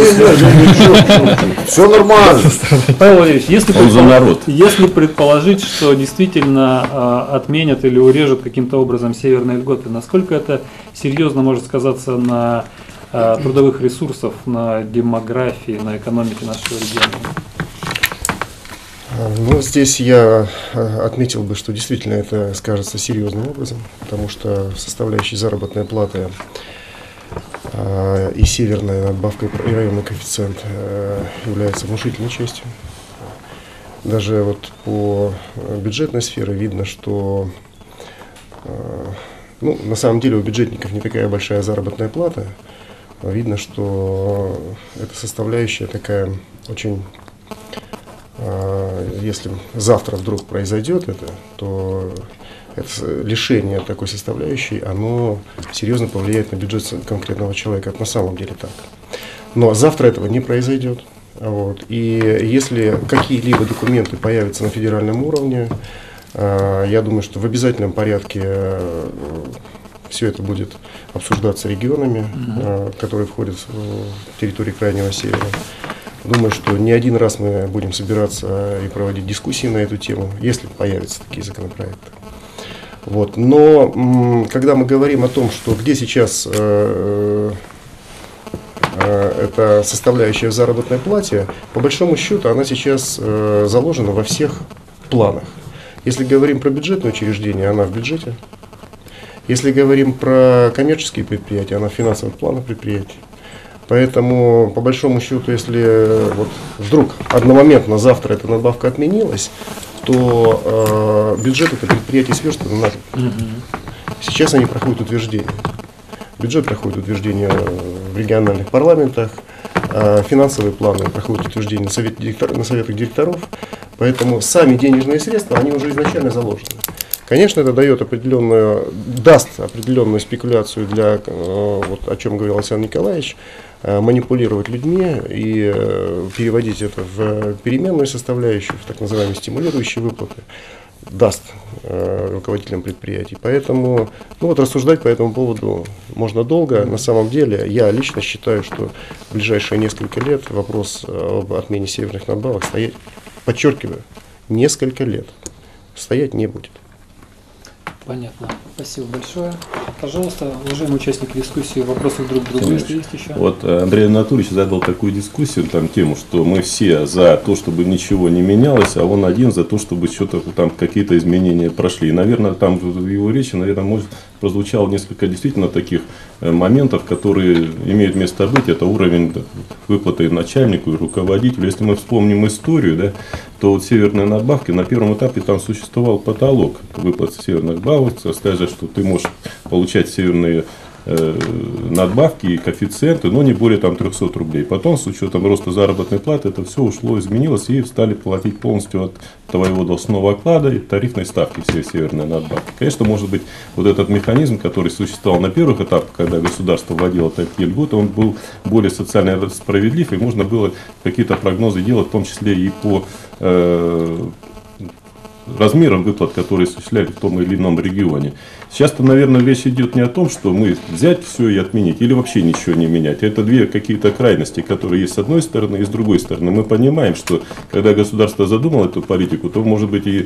не, все нормально. Павел Валерьевич, народ. если предположить, что действительно отменят или урежут каким-то образом северные льготы, насколько это серьезно может сказаться на трудовых ресурсов, на демографии, на экономике нашего региона? Ну, здесь я отметил бы, что действительно это скажется серьезным образом, потому что составляющие заработной платы и северная надбавка и районный коэффициент являются внушительной частью. Даже вот по бюджетной сфере видно, что ну, на самом деле у бюджетников не такая большая заработная плата. Видно, что эта составляющая такая очень, если завтра вдруг произойдет это, то это лишение такой составляющей, оно серьезно повлияет на бюджет конкретного человека. Это на самом деле так. Но завтра этого не произойдет. Вот. И если какие-либо документы появятся на федеральном уровне, я думаю, что в обязательном порядке все это будет обсуждаться регионами, которые входят в территорию Крайнего Севера. Думаю, что не один раз мы будем собираться и проводить дискуссии на эту тему, если появятся такие законопроекты. Вот. Но когда мы говорим о том, что где сейчас эта составляющая в заработной плате, по большому счету она сейчас заложена во всех планах. Если говорим про бюджетное учреждение, она в бюджете. Если говорим про коммерческие предприятия, она в финансовых планах предприятий. Поэтому, по большому счету, если вот вдруг одномоментно завтра эта надбавка отменилась, то бюджет это предприятие сверстано на год. Сейчас они проходят утверждение. Бюджет проходит утверждение в региональных парламентах, финансовые планы проходят утверждение на советах директоров. Поэтому сами денежные средства, они уже изначально заложены. Конечно, это даст определенную спекуляцию для, вот, о чем говорил Александр Николаевич, манипулировать людьми и переводить это в переменную составляющую, в так называемые стимулирующие выплаты, даст руководителям предприятий. Поэтому ну, вот, рассуждать по этому поводу можно долго. На самом деле, я лично считаю, что в ближайшие несколько лет вопрос об отмене северных надбавок стоять, подчеркиваю, несколько лет стоять не будет. Понятно. Спасибо большое. Пожалуйста, уважаемые участники дискуссии, вопросы друг к другу, если есть еще. Вот Андрей Анатольевич задал такую дискуссию, там тему, что мы все за то, чтобы ничего не менялось, а он один за то, чтобы что-то там какие-то изменения прошли. И, наверное, там в его речи, наверное, может, прозвучало несколько действительно таких моментов, которые имеют место быть. Это уровень выплаты начальнику и руководителю. Если мы вспомним историю, да, то вот северные надбавки, на первом этапе там существовал потолок выплаты северных надбавок. Сказать, что ты можешь получать северные надбавки и коэффициенты, но не более там 300 рублей. Потом, с учетом роста заработной платы, это все ушло, изменилось, и стали платить полностью от твоего должностного оклада и тарифной ставки все северные надбавки. Конечно, может быть, вот этот механизм, который существовал на первых этапах, когда государство вводило такие льготы, он был более социально справедлив, и можно было какие-то прогнозы делать, в том числе и по размером выплат, которые осуществляли в том или ином регионе. Сейчас-то, наверное, речь идет не о том, что мы взять все и отменить, или вообще ничего не менять. Это две какие-то крайности, которые есть с одной стороны и с другой стороны. Мы понимаем, что когда государство задумало эту политику, то, может быть, и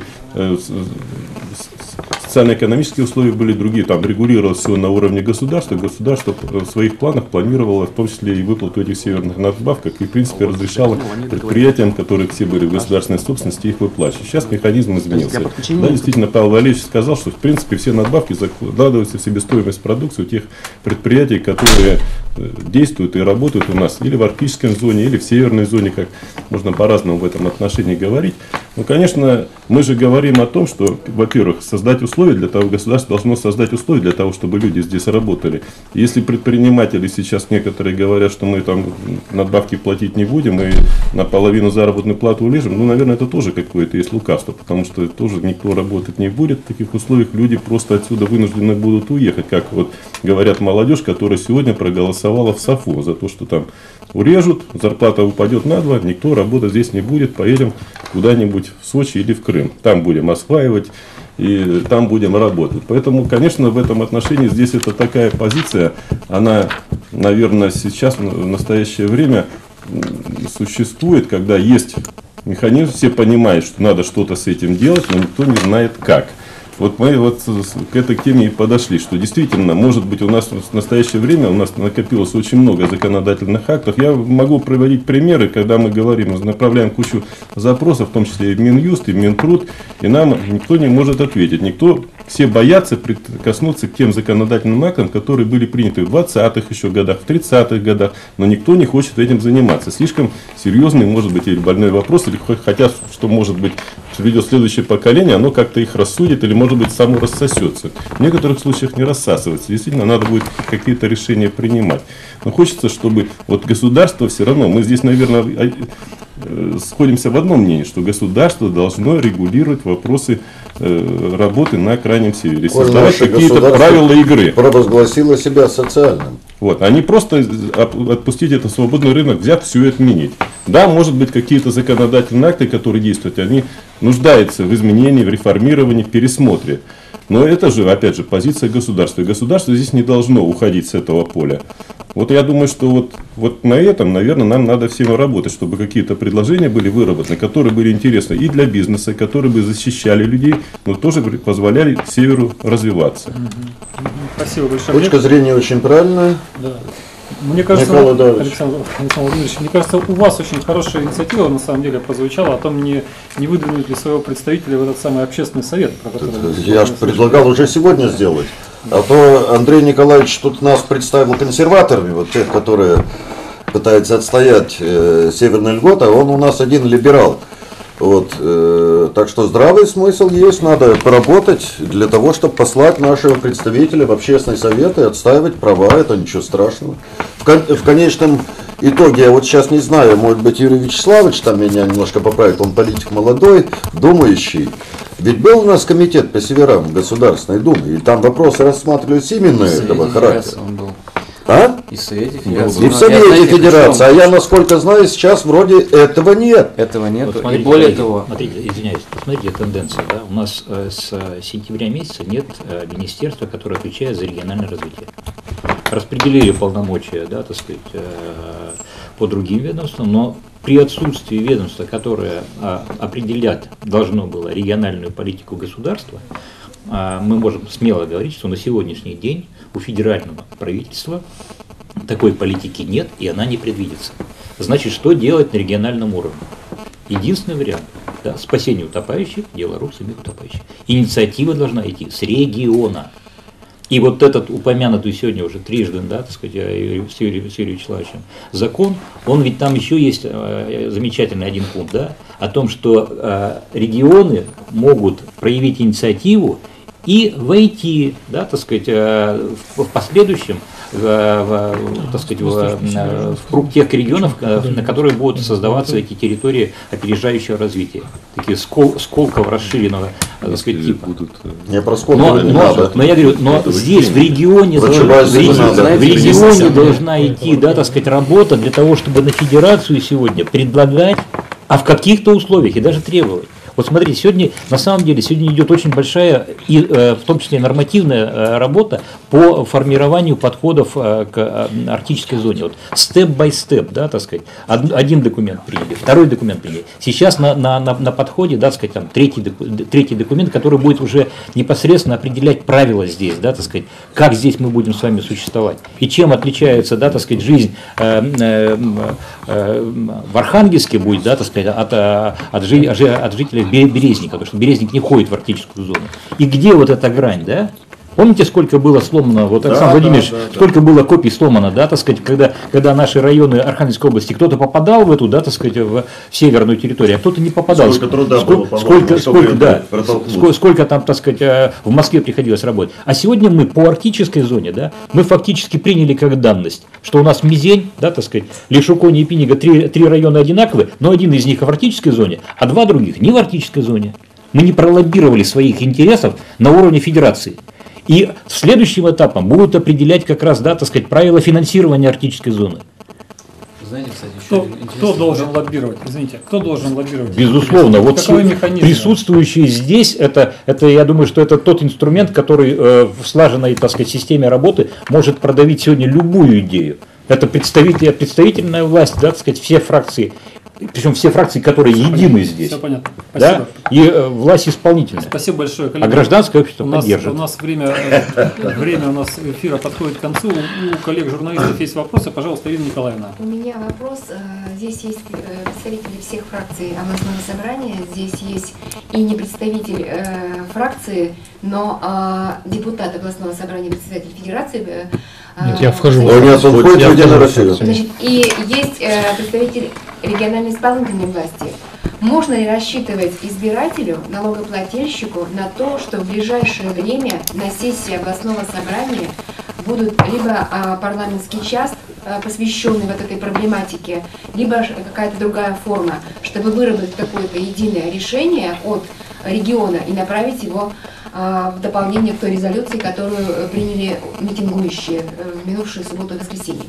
социально-экономические условия были другие. Там регулировалось все на уровне государства. Государство в своих планах планировало в том числе и выплату этих северных надбавок. И, в принципе, разрешало предприятиям, которые все были в государственной собственности, их выплачивать. Сейчас механизм изменился. Да, действительно, Павел Валерьевич сказал, что, в принципе, все надбавки закладываются в себестоимость продукции у тех предприятий, которые действуют и работают у нас или в арктической зоне, или в северной зоне, как можно по-разному в этом отношении говорить. Но, конечно, мы же говорим о том, что, во-первых, создать условия для того, государство должно создать условия для того, чтобы люди здесь работали. Если предприниматели сейчас некоторые говорят, что мы там надбавки платить не будем и наполовину заработную плату улежим, ну, наверное, это тоже какое-то есть лукавство, потому что тоже никто работать не будет. В таких условиях люди просто отсюда вынуждены будут уехать, как вот говорят молодежь, которая сегодня проголосовала в САФО за то, что там урежут, зарплата упадет на 2, никто работать здесь не будет, поедем куда-нибудь в Сочи или в Крым. Там будем осваивать и там будем работать. Поэтому, конечно, в этом отношении здесь это такая позиция, она, наверное, сейчас, в настоящее время существует, когда есть механизм, все понимают, что надо что-то с этим делать, но никто не знает как. Вот мы вот к этой теме и подошли, что действительно, может быть, у нас в настоящее время у нас накопилось очень много законодательных актов. Я могу приводить примеры, когда мы говорим, направляем кучу запросов, в том числе и в Минюст, и в Минтруд, и нам никто не может ответить. Все боятся прикоснуться к тем законодательным актам, которые были приняты в 20-х еще годах, в 30-х годах, но никто не хочет этим заниматься. Слишком серьезный, может быть, или больной вопрос, или хотят, что, может быть, ведет следующее поколение, оно как-то их рассудит или, может быть, само рассосется. В некоторых случаях не рассасывается. Действительно, надо будет какие-то решения принимать. Но хочется, чтобы вот государство все равно, мы здесь, наверное, сходимся в одном мнении, что государство должно регулировать вопросы работы на Крайнем Севере. Создавать какие-то правила игры. Провозгласило себя социальным. Вот, а не просто отпустить это в свободный рынок, взять все и отменить. Да, может быть, какие-то законодательные акты, которые действуют, они нуждаются в изменении, в реформировании, в пересмотре. Но это же, опять же, позиция государства. И государство здесь не должно уходить с этого поля. Вот я думаю, что вот на этом, наверное, нам надо всем работать, чтобы какие-то предложения были выработаны, которые были интересны и для бизнеса, которые бы защищали людей, но тоже позволяли Северу развиваться. Спасибо большое. Точка зрения очень правильная. Да. Мне кажется, Александр Владимирович, мне кажется, у вас очень хорошая инициатива на самом деле прозвучала о том, не выдвинуть ли своего представителя в этот самый общественный совет, про который я же предлагал уже сегодня сделать. А то Андрей Николаевич тут нас представил консерваторами, вот тех, которые пытаются отстоять северные льготы, а он у нас один либерал. Вот, так что здравый смысл есть, надо поработать для того, чтобы послать нашего представителя в общественный совет и отстаивать права, это ничего страшного. В конечном итоге, я вот сейчас не знаю, может быть, Юрий Вячеславович там меня немножко поправит, он политик молодой, думающий. Ведь был у нас комитет по северам в Государственной Думе, и там вопросы рассматривались именно этого характера. А? И в Совете Федерации. И в Совете Федерации. А я, насколько знаю, сейчас вроде этого нет. Этого нет. Вот смотрите, и более того. Смотрите, извиняюсь, посмотрите тенденция. Да? У нас с сентября месяца нет министерства, которое отвечает за региональное развитие. Распределили полномочия, да, так сказать, по другим ведомствам, но при отсутствии ведомства, которое определять должно было региональную политику государства, мы можем смело говорить, что на сегодняшний день у федерального правительства такой политики нет, и она не предвидится. Значит, что делать на региональном уровне? Единственный вариант, да, спасение утопающих, дело рук самих утопающих. Инициатива должна идти с региона. И вот этот упомянутый сегодня уже трижды, да, так сказать, Сергеем Вячеславовичем закон, он ведь там еще есть замечательный один пункт, да, о том, что регионы могут проявить инициативу и войти, да, так сказать, в последующем, так сказать, в круг тех регионов, на которые будут создаваться эти территории опережающего развития, такие сколково расширенного, так сказать, типа. Не про Сколково не надо. Но я говорю, но здесь в регионе должна идти, да, так сказать, работа для того, чтобы на федерацию сегодня предлагать, а в каких-то условиях и даже требовать. Вот смотрите, сегодня, на самом деле, сегодня идет очень большая, и, в том числе нормативная работа по формированию подходов к арктической зоне. Вот степ-бай-степ, да, так сказать, один документ приняли, второй документ приняли. Сейчас на подходе, да, так сказать, там, третий документ, который будет уже непосредственно определять правила здесь, да, так сказать, как здесь мы будем с вами существовать. И чем отличается, да, так сказать, жизнь в Архангельске будет, да, так сказать, от жителей Березника, потому что Березник не входит в арктическую зону. И где вот эта грань, да? Помните, сколько было сломано, вот Александр Владимирович, сколько было копий сломано, да, так сказать, когда наши районы Архангельской области, кто-то попадал в эту, да, так сказать, в северную территорию, а кто-то не попадал. Сколько там, так сказать, в Москве приходилось работать. А сегодня мы по арктической зоне, да, мы фактически приняли как данность, что у нас Мизень, да, так сказать, Лишукони и Пинига, три района одинаковые, но один из них в арктической зоне, а два других не в арктической зоне. Мы не пролоббировали своих интересов на уровне федерации. И следующим этапом будут определять как раз, да, так сказать, правила финансирования арктической зоны. Знаете, кстати, еще Кто, один интересный кто должен момент. лоббировать? Извините, кто должен лоббировать? Безусловно, вот Каковы механизмы? присутствующие здесь, это, я думаю, что это тот инструмент, который в слаженной, так сказать, системе работы может продавить сегодня любую идею. Это представительная власть, да, так сказать, все фракции, причем все фракции, которые едины здесь. Все понятно. Да? Спасибо. И власть исполнительная. Спасибо большое, коллеги. А гражданское общество У нас поддержит. время у нас эфира подходит к концу. У коллег-журналистов есть вопросы. Пожалуйста, Ирина Николаевна. У меня вопрос. Здесь есть представители всех фракций областного собрания. Здесь есть и не представитель фракции, но депутат областного собрания, председатель федерации. Нет, я вхожу. Нет, он входит в Единую Россию. Значит, и есть представитель региональной исполнительной власти. Можно ли рассчитывать избирателю, налогоплательщику на то, что в ближайшее время на сессии областного собрания будут либо парламентский час, посвященный вот этой проблематике, либо какая-то другая форма, чтобы выработать какое-то единое решение от региона и направить его в дополнение к той резолюции, которую приняли митингующие в минувшую субботу и воскресенье?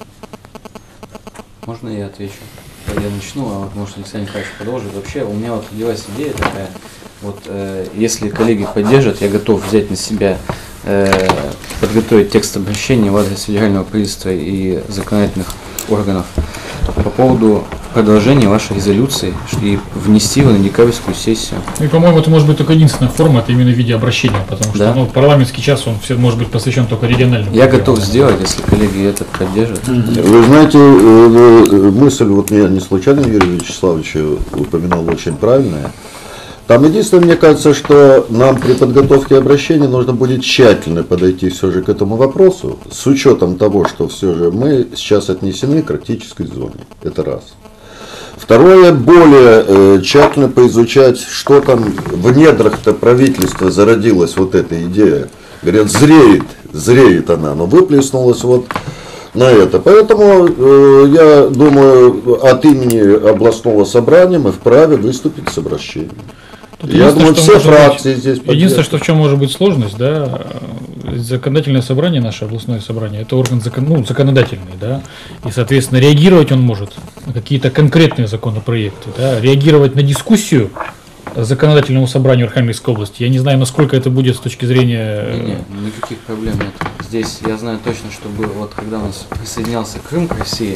Можно я отвечу? Я начну, а вот, может, Александр Николаевич продолжит. Вообще, у меня вот родилась идея такая, вот если коллеги поддержат, я готов взять на себя подготовить текст обращения в адрес федерального правительства и законодательных органов по поводу продолжения вашей резолюции и внести его на декабрьскую сессию. И, по-моему, это может быть только единственная форма, это именно в виде обращения, потому что Да. парламентский час, он все может быть посвящен только региональному. Я готов сделать, если коллеги это поддержат. Вы знаете, мысль, вот я не случайно Юрий Вячеславович упоминал очень правильная. Там единственное, мне кажется, что нам при подготовке обращения нужно будет тщательно подойти все же к этому вопросу, с учетом того, что все же мы сейчас отнесены к арктической зоне. Это раз. Второе, более тщательно поизучать, что там в недрах-то правительства зародилась вот эта идея. Говорят, зреет она, но выплеснулась вот на это. Поэтому я думаю, от имени областного собрания мы вправе выступить с обращением. Тут Я думаю, все может фракции быть, здесь единственное, поддержат. что в чем может быть сложность, да, законодательное собрание, наше областное собрание, это орган законодательный, да, и, соответственно, реагировать он может на какие-то конкретные законопроекты, да, реагировать на дискуссию законодательному собранию Архангельской области. Я не знаю, насколько это будет с точки зрения... Нет, никаких проблем нет. Здесь я знаю точно, что было, вот когда у нас присоединялся Крым к России,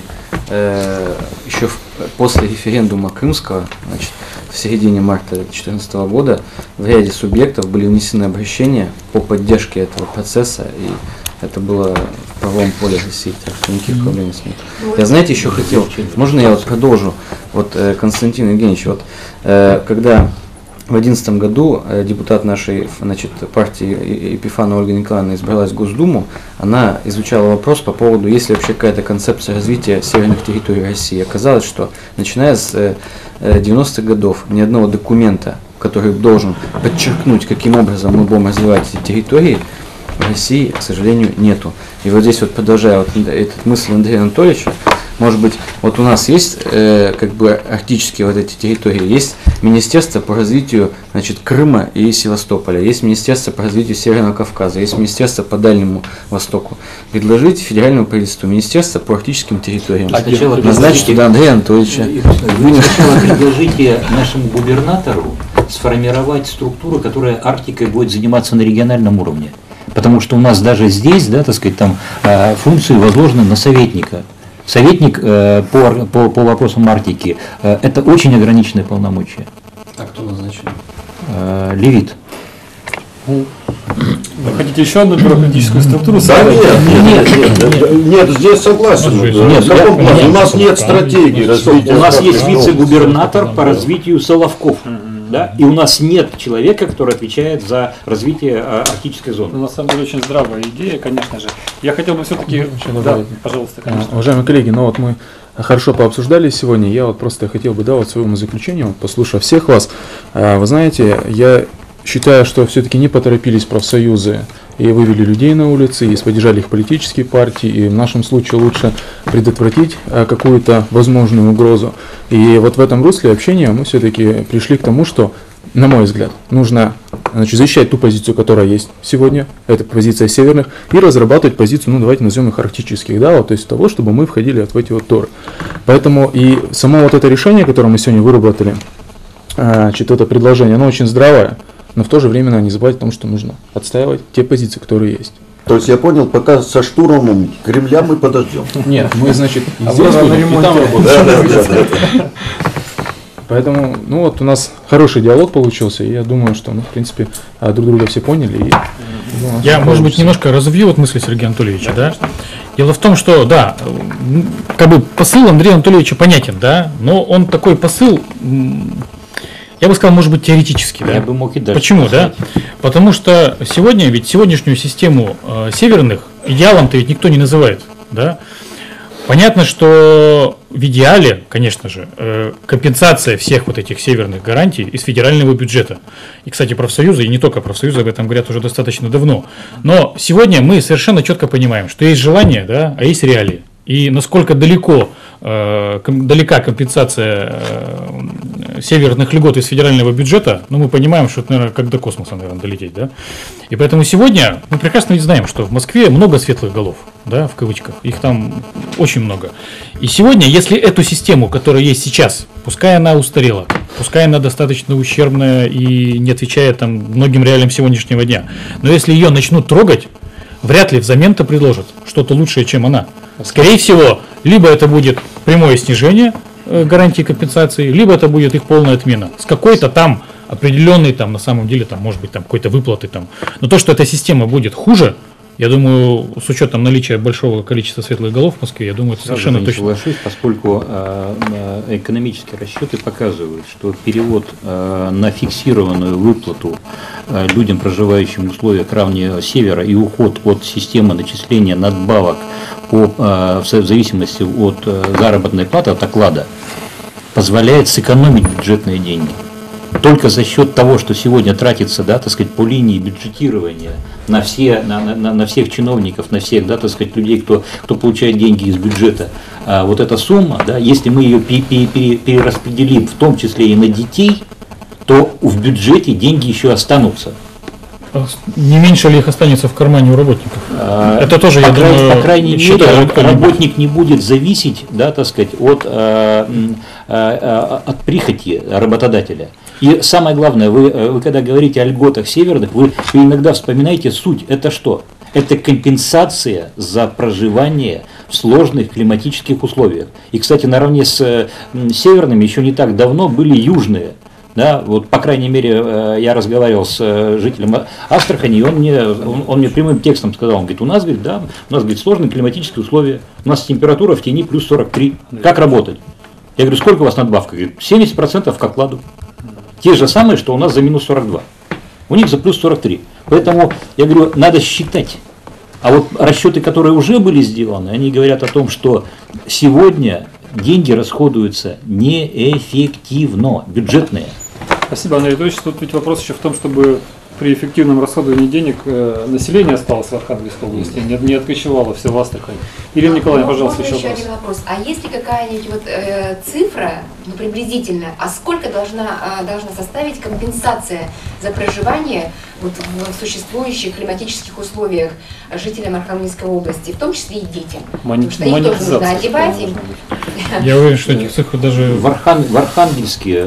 еще после референдума крымского, значит, в середине марта 2014 года, в ряде субъектов были внесены обращения по поддержке этого процесса, и это было в правовом поле России, так что никаких проблем нет. Я, знаете, еще хотел, можно я вот продолжу, вот Константин Евгеньевич, вот когда в 2011 году депутат нашей, значит, партии Епифанова Ольга Николаевна избралась в Госдуму, она изучала вопрос по поводу, есть ли вообще какая-то концепция развития северных территорий России. Оказалось, что начиная с 90-х годов ни одного документа, который должен подчеркнуть, каким образом мы будем развивать эти территории, в России, к сожалению, нету. И вот здесь вот, продолжая вот эту мысль Андрея Анатольевича, может быть, вот у нас есть как бы арктические вот эти территории, есть Министерство по развитию, значит, Крыма и Севастополя, есть Министерство по развитию Северного Кавказа, есть Министерство по Дальнему Востоку. Предложить федеральному правительству Министерство по арктическим территориям. Назначить туда Андрея Анатольевича. Вы сначала предложите нашему губернатору сформировать структуру, которая Арктикой будет заниматься на региональном уровне. Потому что у нас даже здесь, да, так сказать, там функции возложены на советника. Советник по вопросам Арктики это очень ограниченные полномочия. А кто назначен? Левит. Вы хотите еще одну бюрократическую структуру? Да нет, здесь согласен. Нет, В каком плане? У нас нет стратегии развития. У нас есть Арктики. вице-губернатор по развитию Соловков. Да? И у нас нет человека, который отвечает за развитие арктической зоны. На самом деле очень здравая идея, конечно же. Я хотел бы все-таки... Да, пожалуйста, конечно. Уважаемые коллеги, ну вот мы хорошо пообсуждали сегодня. Я вот просто хотел бы, да, вот своему заключению, вот, послушав всех вас, вы знаете, я считаю, что все-таки не поторопились профсоюзы и вывели людей на улицы, и поддержали их политические партии, и в нашем случае лучше предотвратить какую-то возможную угрозу. И вот в этом русле общения мы все-таки пришли к тому, что, на мой взгляд, нужно значит, защищать ту позицию, которая есть сегодня, это позиция северных, и разрабатывать позицию, ну, давайте назовем их арктических, да, вот, то есть того, чтобы мы входили вот в эти вот торы. Поэтому и само вот это решение, которое мы сегодня выработали, значит, это предложение, оно очень здравое, но в то же время надо не забывать о том, что нужно отстаивать те позиции, которые есть. То есть я понял, пока со штурмом Кремля мы подождем. Нет, мы, значит, и здесь будем, и там работаем. Поэтому, ну вот у нас хороший диалог получился, и я думаю, что, ну, в принципе, друг друга все поняли. И, я, может быть, немножко разовью вот мысли Сергея Анатольевича, да? Дело в том, что, да, как бы посыл Андрея Анатольевича понятен, да, но он такой посыл, я бы сказал, может быть, теоретический, да? Я бы мог и дальше Почему, сказать. да? Потому что сегодня, ведь сегодняшнюю систему северных идеалом-то ведь никто не называет, да? Понятно, что в идеале, конечно же, компенсация всех вот этих северных гарантий из федерального бюджета. И, кстати, профсоюзы, и не только профсоюзы об этом говорят уже достаточно давно. Но сегодня мы совершенно четко понимаем, что есть желание, да, а есть реалии. И насколько далека компенсация северных льгот из федерального бюджета, ну, мы понимаем, что это, наверное, как до космоса, наверное, долететь, да. И поэтому сегодня мы прекрасно ведь знаем, что в Москве много светлых голов, да, в кавычках, их там очень много. И сегодня, если эту систему, которая есть сейчас, пускай она устарела, пускай она достаточно ущербная и не отвечает там многим реалиям сегодняшнего дня, но если ее начнут трогать, вряд ли взамен-то предложат что-то лучшее, чем она. Скорее всего, либо это будет прямое снижение гарантии компенсации, либо это будет их полная отмена с какой-то там определенной, там, на самом деле, там, может быть, там, какой-то выплаты. Там. Но то, что эта система будет хуже, я думаю, с учетом наличия большого количества светлых голов в Москве, я думаю, это совершенно точно. Соглашусь, поскольку экономические расчеты показывают, что перевод на фиксированную выплату людям, проживающим в условиях равнее севера, и уход от системы начисления надбавок в зависимости от заработной платы, от оклада, позволяет сэкономить бюджетные деньги. Только за счет того, что сегодня тратится, да, так сказать, по линии бюджетирования на всех чиновников, на всех, да, так сказать, людей, кто получает деньги из бюджета, вот эта сумма, да, если мы ее перераспределим, в том числе и на детей, то в бюджете деньги еще останутся. Не меньше ли их останется в кармане у работников? Это тоже, я думаю, по крайней мере, работник не будет зависеть, да, так сказать, от прихоти работодателя. И самое главное, вы когда говорите о льготах северных, вы иногда вспоминаете суть. Это что? Это компенсация за проживание в сложных климатических условиях. И, кстати, наравне с северными еще не так давно были южные. Да, вот, по крайней мере, я разговаривал с жителем Астрахани, и он мне прямым текстом сказал, он говорит, у нас, говорит, сложные климатические условия, у нас температура в тени плюс 43, как работать? Я говорю, сколько у вас надбавка? Говорит, 70% к окладу. Те же самые, что у нас за минус 42, у них за плюс 43. Поэтому, я говорю, надо считать. А вот расчеты, которые уже были сделаны, они говорят о том, что сегодня деньги расходуются неэффективно, бюджетные. Спасибо, Андрей Анатольевич. Тут ведь вопрос еще в том, чтобы при эффективном расходовании денег население осталось в Архангельской области, не откочевало все в Астрахань. Ирина Николаевна, пожалуйста, еще один вопрос. А есть ли какая-нибудь вот, цифра, ну, приблизительно, а сколько должна составить компенсация за проживание вот, в существующих климатических условиях жителям Архангельской области, в том числе и детям? Потому что их тоже нужно одевать. Я уверен, что этих цифр даже... В Архангельске,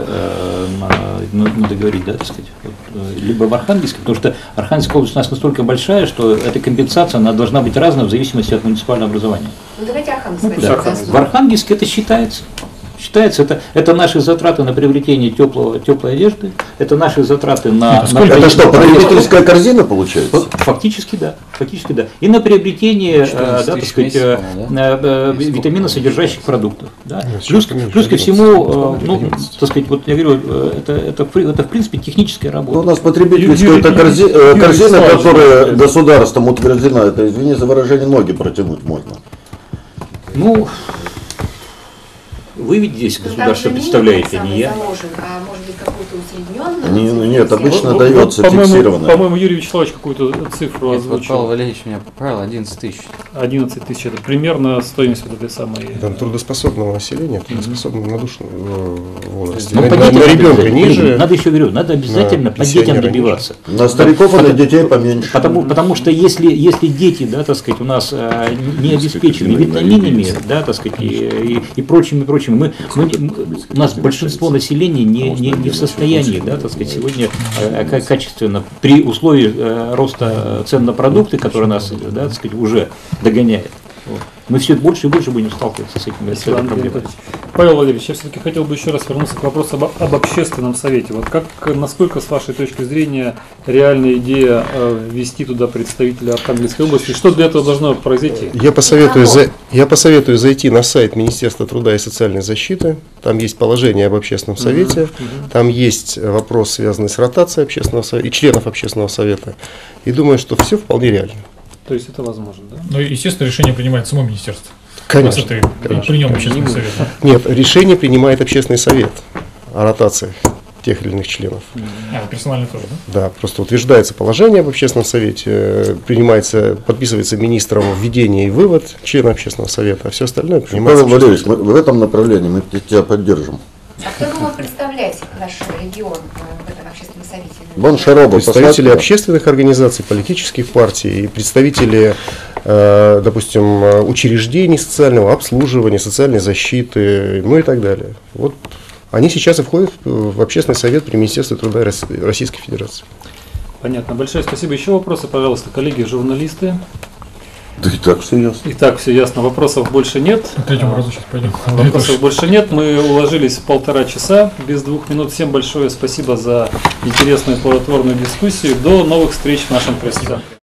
надо говорить, да, так сказать, либо в Архангельске, потому что Архангельская область у нас настолько большая, что эта компенсация, она должна быть разная в зависимости от муниципального образования. Ну давайте Архангельск. Да. В Архангельске это считается. Это наши затраты на приобретение теплой одежды, это наши затраты на... Это что, потребительская корзина получается? Фактически да. И на приобретение, да, так сказать, витаминосодержащих продуктов. Да. Плюс ко всему, ну, так сказать, вот я говорю, это в принципе техническая работа. У нас потребительская корзина, которая государством утверждена, это, извини за выражение, ноги протянуть можно. Ну... Вы ведь здесь государство представляете, не я. Заложен, а может быть какой-то усредненно? Нет, обычно Вот, дается фиксированно. По-моему, Юрий Вячеславович какую-то цифру Нет, вот озвучил. Павел Валерьевич меня поправил, 11 тысяч. 11 тысяч, это примерно стоимость вот этой самой... Это трудоспособного населения, трудоспособного на душу возрасте. Ну, На по детям ребенка обязательно. ниже. Надо еще, говорю, надо обязательно по детям пенсионера добиваться. На стариков и на детей поменьше. Потому что если дети, да, так сказать, у нас не обеспечены витаминами, да, так сказать, и прочим, у нас большинство населения не в состоянии, да, так сказать, сегодня качественно, при условии роста цен на продукты, которые нас, да, так сказать, уже догоняет. Вот. Мы все больше и больше будем сталкиваться с этими проблемами. Павел Валерьевич, я все-таки хотел бы еще раз вернуться к вопросу об общественном совете. Вот насколько, с вашей точки зрения, реальная идея ввести туда представителя Архангельской области? Что для этого должно произойти? Я посоветую зайти на сайт Министерства труда и социальной защиты. Там есть положение об общественном совете. Там есть вопрос, связанный с ротацией общественного совета и членов общественного совета. И думаю, что все вполне реально. То есть это возможно, да? Ну, естественно, решение принимает само министерство. Конечно. При нем общественный совет. Нет, решение принимает общественный совет о ротации тех или иных членов. Персонально тоже, да? Да, просто утверждается положение об общественном совете, подписывается министром введение и вывод члена общественного совета, а все остальное принимается. Павел Валерьевич, в этом направлении мы тебя поддержим. А кто бы мог представлять наш регион в этом общественном совете? Вон Шароба, представители общественных организаций, политических партий и представители, допустим, учреждений социального обслуживания, социальной защиты, ну и так далее. Вот они сейчас и входят в общественный совет при Министерстве труда Российской Федерации. Понятно. Большое спасибо. Еще вопросы, пожалуйста, коллеги, журналисты. Да и так все ясно. И так все ясно. Вопросов больше нет. К третьему разу сейчас пойдем. Вопросов больше нет. Мы уложились в 1,5 часа, без 2 минут. Всем большое спасибо за интересную и плодотворную дискуссию. До новых встреч в нашем пресс-центре.